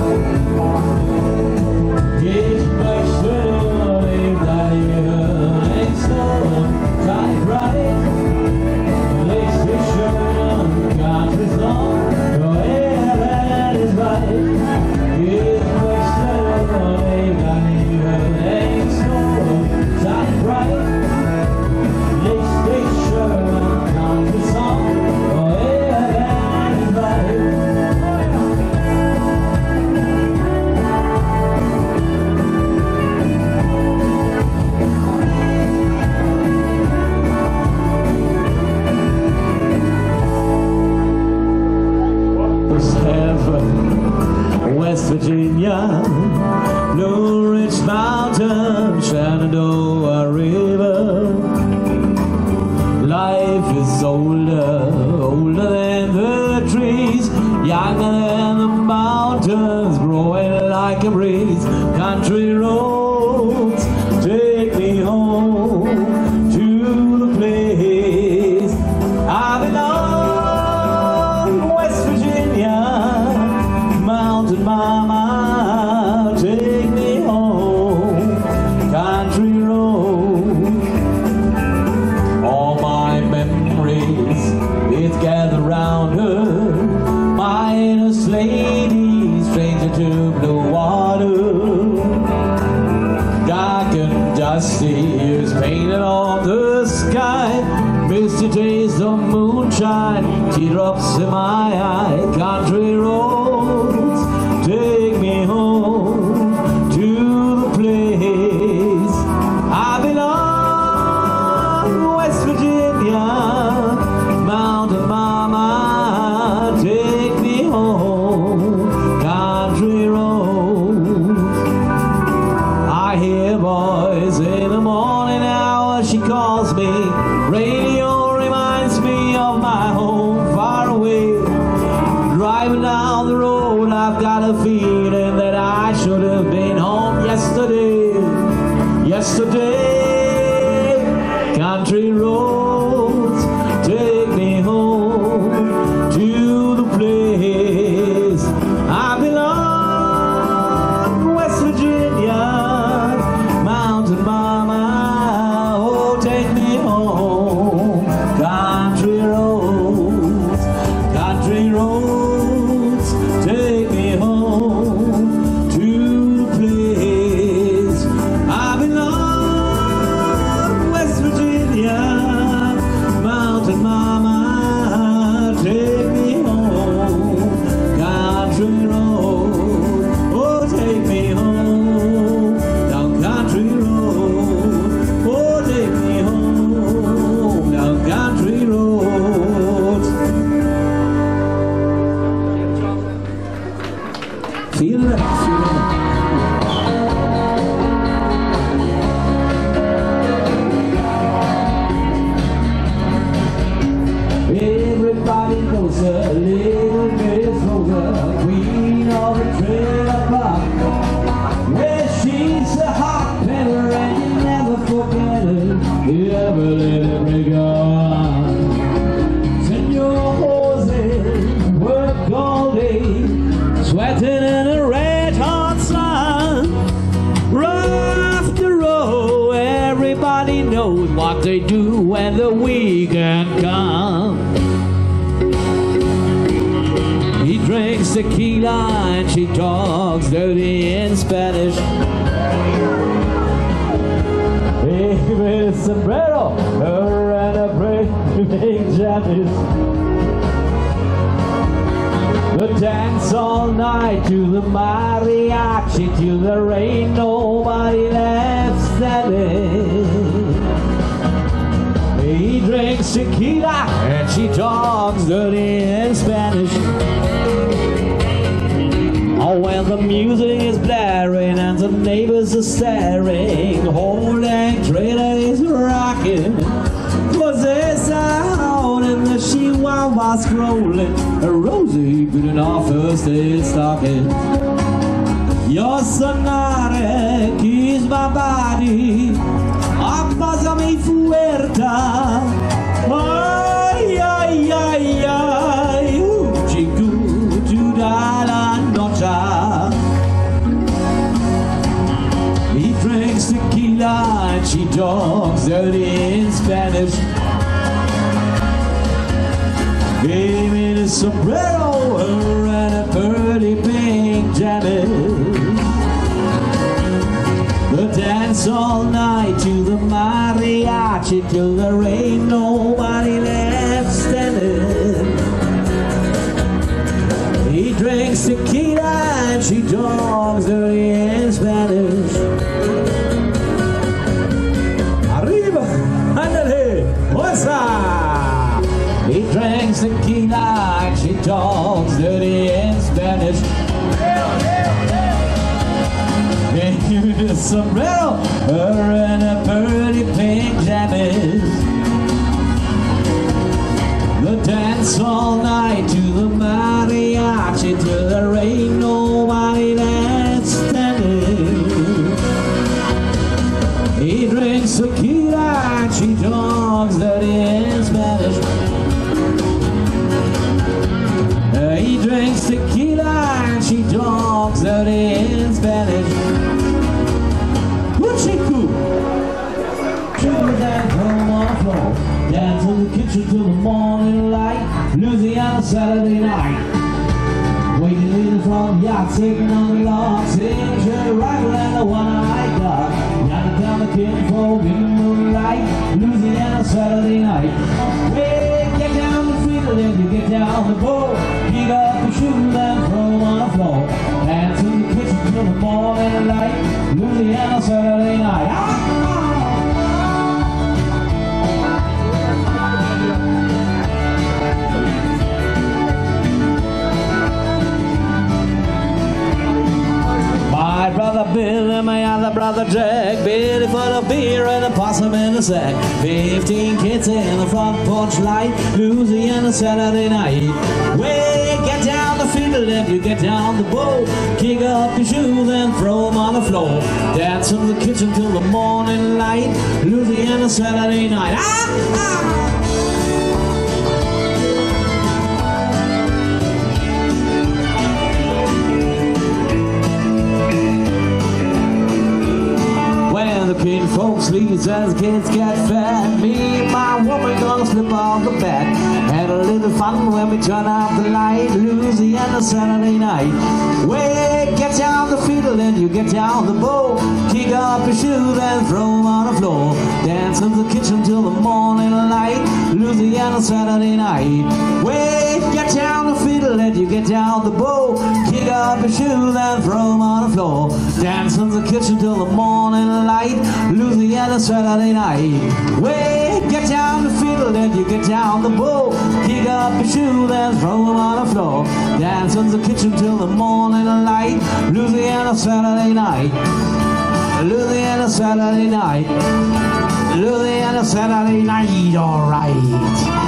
Ich möchte nur den Dali hören, so und shine bright. Richtig schön, country song, nur heaven is light. Ich möchte nur den Dali hören, so und shine bright. Richtig schön, country song, nur heaven is light. Heaven, West Virginia, Blue Ridge Mountain, Shenandoah River. Life is older, older than the trees, younger than the mountains, growing like a breeze. Country roads, take me home to the place I belong. West Virginia, mountain mama, take me home. Country Dusty is painted on the sky, misty taste of moonshine, teardrops in my eye. Country roads, take me home to the place I belong. West Virginia, Mountain Mama, take me home. Country roads. I hear voice in the morning hour, she calls me. Radio reminds me of my home far away. Driving down the road, I've got a feeling that I should have been home yesterday. Yesterday, country roads, take me home to the place I belong. West Virginia, Mountain Mama, oh, take me home. Country roads, take me home to the place I belong. West Virginia, Mountain Mama, take me home. Country road, oh, take me home. Down country road, oh, take me home. Down country roads. Feel it, feel it. Everybody knows her, little Miss Rosa, queen of the trailer park. Yeah, she's a hot pedal and you never forget her. You ever let her go on. Senor Jose work all day, sweating in a red hot sun. Rough the road, everybody knows what they do when the weekend comes. He drinks tequila and she talks dirty in Spanish. Baby, sombrero, her and a pretty big jammies. The dance all night to the mariachi, till there ain't nobody left standing. He drinks tequila and she talks dirty in Spanish. Oh, when the music is blaring and the neighbors are staring, whole dang trailer is rocking. 'Cause there's out and the chihuahua scrolling, a Rosie putting off her state stocking. Your sonata keys my body, apásame fuerza. Ay, ay, ay, ay, chico, toda la noche. He drinks tequila and she talks dirty in Spanish. Gave me the sombrero, her and a pretty pink jammies. The dance all night to the mariachi, till there ain't nobody left standing. He drinks tequila and she talks dirty in Spanish. Arriba, ándale, fuerza. He drinks tequila and she talks dirty in Spanish. Give me the sombrero, her and a pretty pink jammies. The dance all night to the mariachi, till there ain't nobody left standing. He drinks tequila and she talks dirty in Spanish. He drinks tequila and she talks dirty in Spanish. Chico, chico that home on the floor, dance in the kitchen till the morning light. Louisiana Saturday night, waiting leading from the yacht, taking on the lawn, sitting cherry rifle and the one I got. Down the king. folk in the moonlight, Louisiana Saturday night. Hey, get down the fiddle and you get down the bowl, pick up your shoes and throw them on the floor, dance in the kitchen till the morning light, Louisiana Saturday night. My brother Bill and my other brother Jack, Billy full of beer and a possum in the sack, 15 kids in the front porch light, Louisiana Saturday night. Way, get down the fiddle and you get down the bowl, kick up your shoes and throw them on the floor, dance in the kitchen till the morning light, Louisiana Saturday night. The kid folks leaves as the kids get fat, me and my woman gonna slip off the bed. Had a little fun when we turn out the light, Louisiana Saturday night. Way, get down the fiddle and you get down the bowl, kick up your shoes and throw them on the floor, dance in the kitchen till the morning light, Louisiana Saturday night. Way, get down the fiddle and you get down the bowl, kick up your shoes and throw them on the floor, dance in the kitchen till the morning light, Louisiana Saturday night. Way, get down the fiddle and you get down the bowl, kick up your shoes and throw them on the floor, dance in the kitchen till the morning light, Louisiana Saturday night. Louisiana Saturday night. Louisiana Saturday night, alright.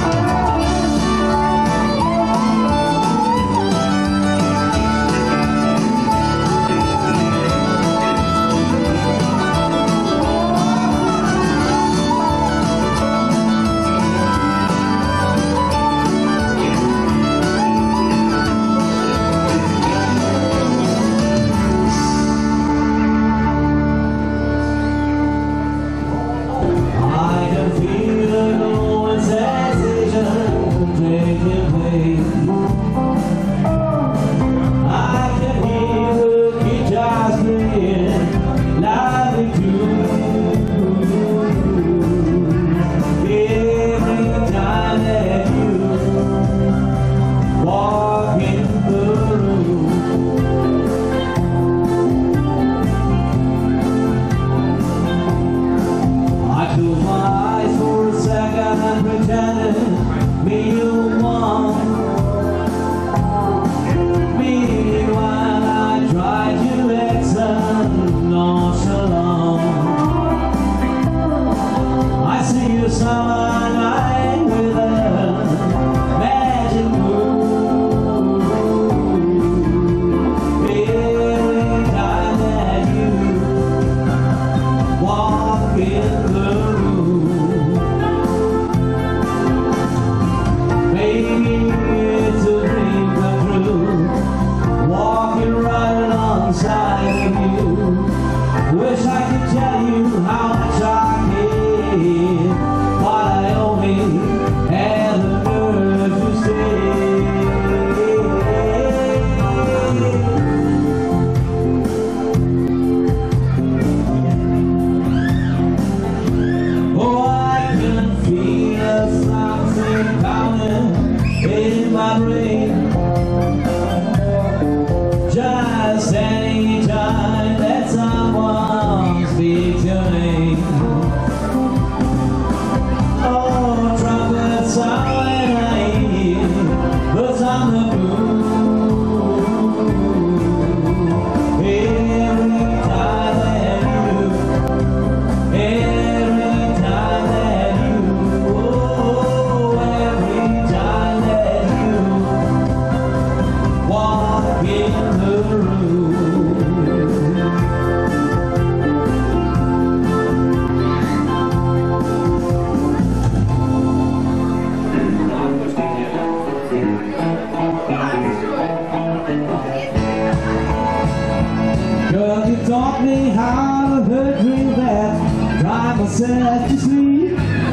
Taught me how to hurt, drink that, drive myself to sleep.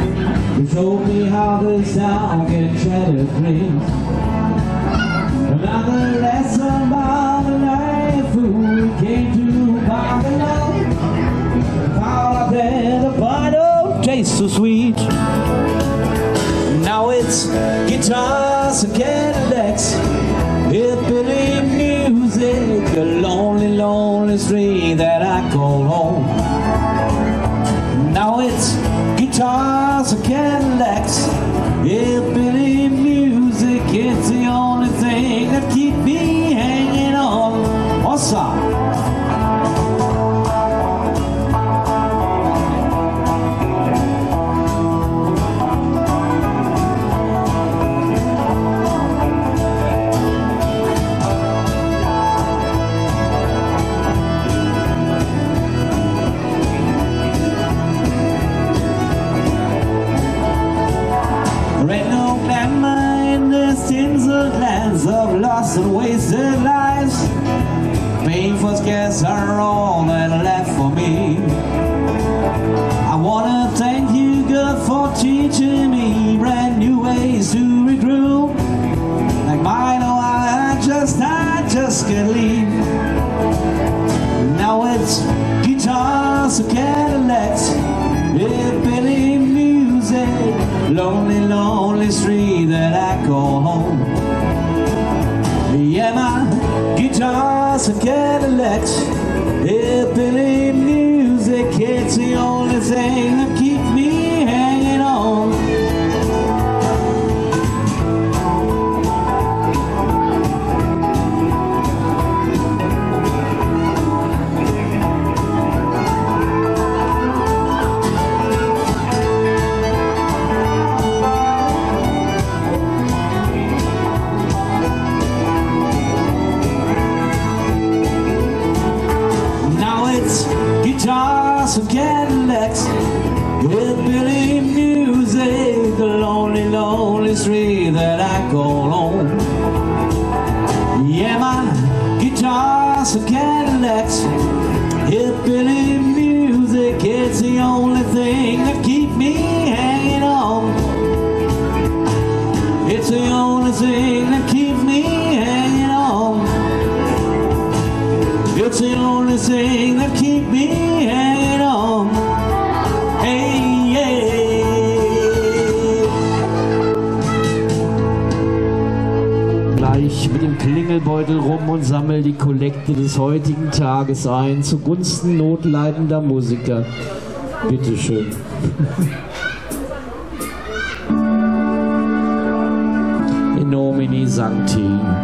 You showed me how this town can shatter dreams. Another lesson about the life we came to Babylon. Found out there so sweet. Now it's guitars and Cadillacs, hillbilly music, the lonely, lonely street that I call home. Now it's guitars and Cadillacs, hillbilly music, it's the only thing that keeps me hanging on. What's up? Lands of lost and wasted lives, painful scares are all that are left for me. I wanna thank you, God, for teaching me brand new ways to recruit. Like mine, oh, I just can't leave. Now it's guitars and Cadillacs, hillbilly music, lonely, lonely street that I call home. Yeah, my guitars and Cadillacs, hillbilly music, it's the only thing that keeps me hanging on. Guitars and Cadillacs, hillbilly music, the lonely, lonely street that I call home. Yeah, my guitars and Cadillacs, hillbilly music, it's the only thing that keeps me hanging on. It's the only thing that keeps me hanging on. It's the only thing that keeps me hanging on. Hey, yeah. Gleich mit dem Klingelbeutel rum und sammel die Kollekte des heutigen Tages ein zugunsten notleidender Musiker. Bitteschön. In nomine Sancti.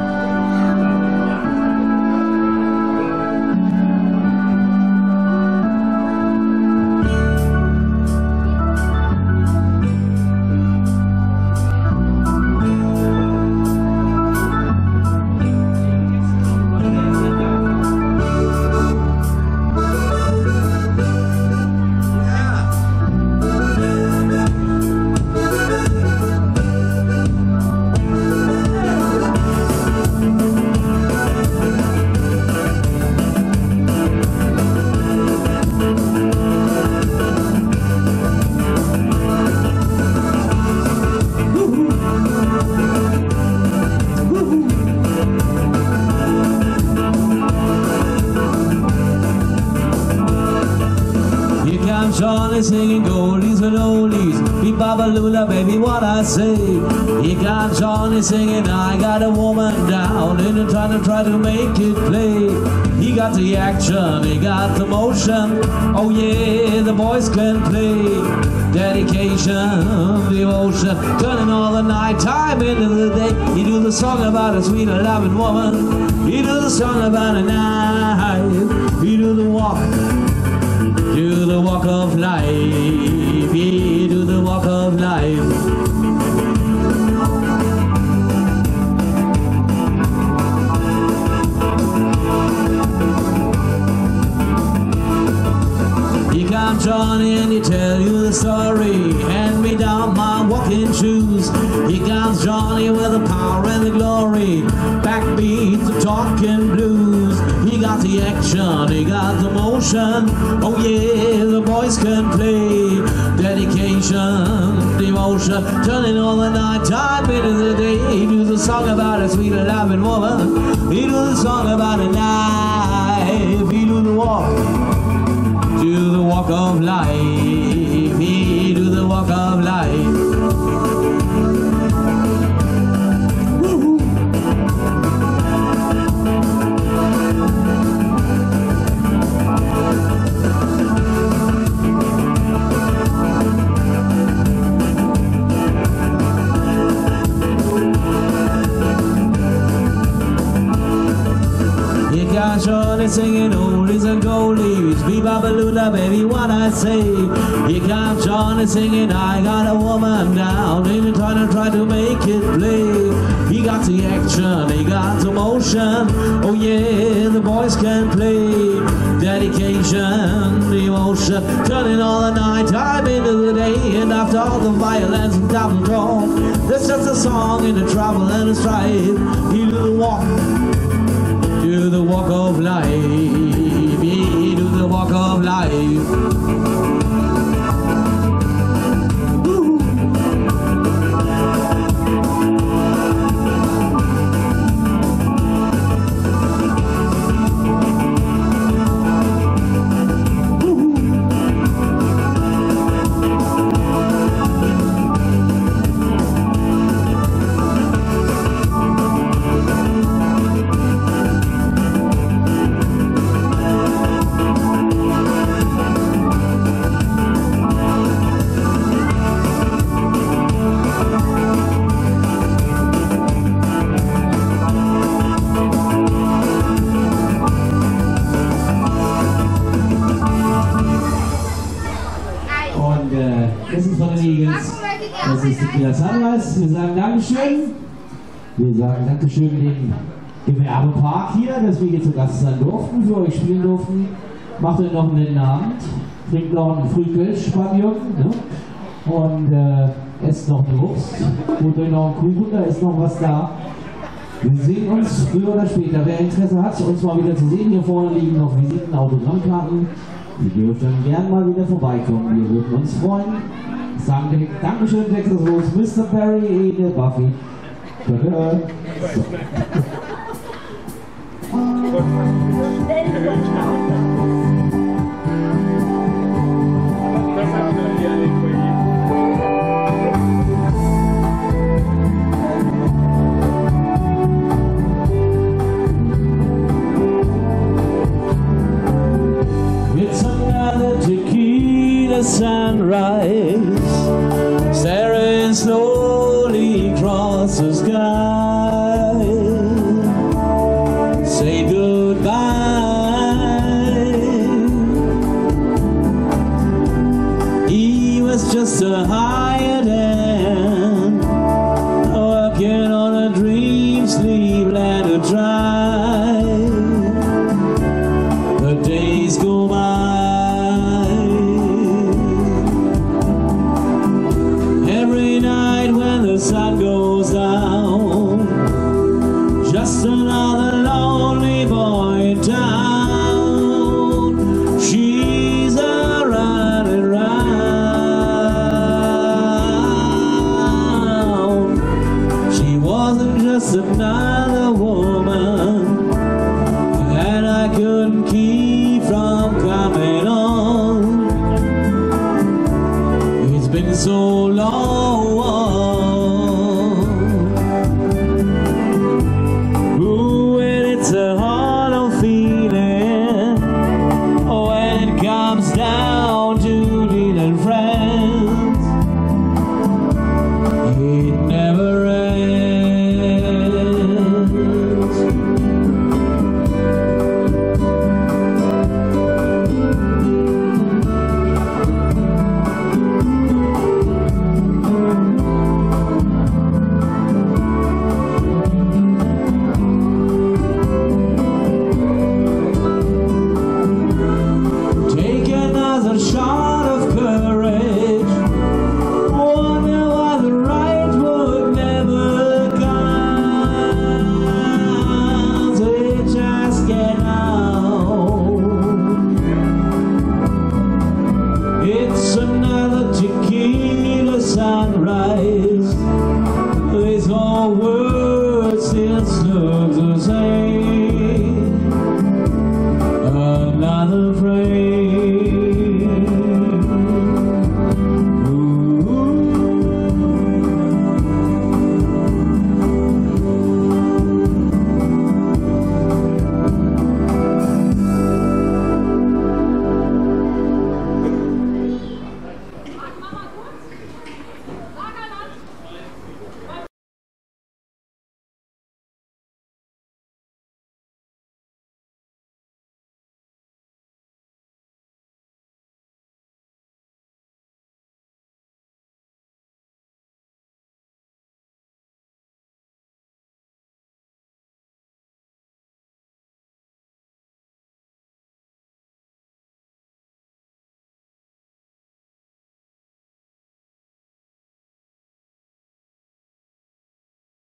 Johnny singing goldies and oldies, beep babalula, baby, what I say. He got Johnny singing, I got a woman down, and try to make it play. He got the action, he got the motion, oh yeah, the boys can play. Dedication, devotion, turning all the night time into the day. He do the song about a sweet and loving woman, he do the song about a night, he do the walk. Do the walk of life, yeah, do the walk of life. He comes Johnny and he tell you the story, hand me down my walking shoes. He comes Johnny with the power and the glory, backbeat the talking blues. He got the action, he got the motion, oh yeah, the boys can play. Dedication, devotion, turning all the night time into the day. He do the song about a sweet and loving woman, he do the song about a life. He do the walk of life, he do the walk Johnny singing oldies and goldies. Bee-ba-ba-loo-da, baby, what I say. Here comes Johnny singing, I got a woman down. Ain't trying to make it play. He got the action, he got the motion. Oh yeah, the boys can play. Dedication, emotion, turning all the night time into the day. And after all the violence and double talk, there's just a song in the trouble and the strife. You do the walk of life. You do the walk of life. Das ist von den Eagles. Das ist die Kieler Sunrise. Wir sagen Dankeschön. Wir sagen Dankeschön dem Gewerbepark hier, dass wir hier zu Gast sein durften, für euch spielen durften. Macht euch noch einen netten Abend. Trinkt noch einen Frühkölsch-Spanier. Ne? Und esst noch eine Wurst. Holt euch noch einen Kuchen, da ist noch was da. Wir sehen uns früher oder später. Wer Interesse hat, uns mal wieder zu sehen, hier vorne liegen noch Visiten, Autogrammkarten. Ihr dürft dann gerne mal wieder vorbeikommen. Wir würden uns freuen. Sagen direkt Dankeschön, Texas Rose, Mr. Barry, Ede, Buffy. It's another tequila sunrise, staring slowly across the sky. Say goodbye. He was just a hired hand, working on a dream, sleep let it dry. The days go by. Every night when the sun goes down, just another lonely boy in town. She's a running round. She wasn't just another woman that I couldn't keep from coming on. It's been so long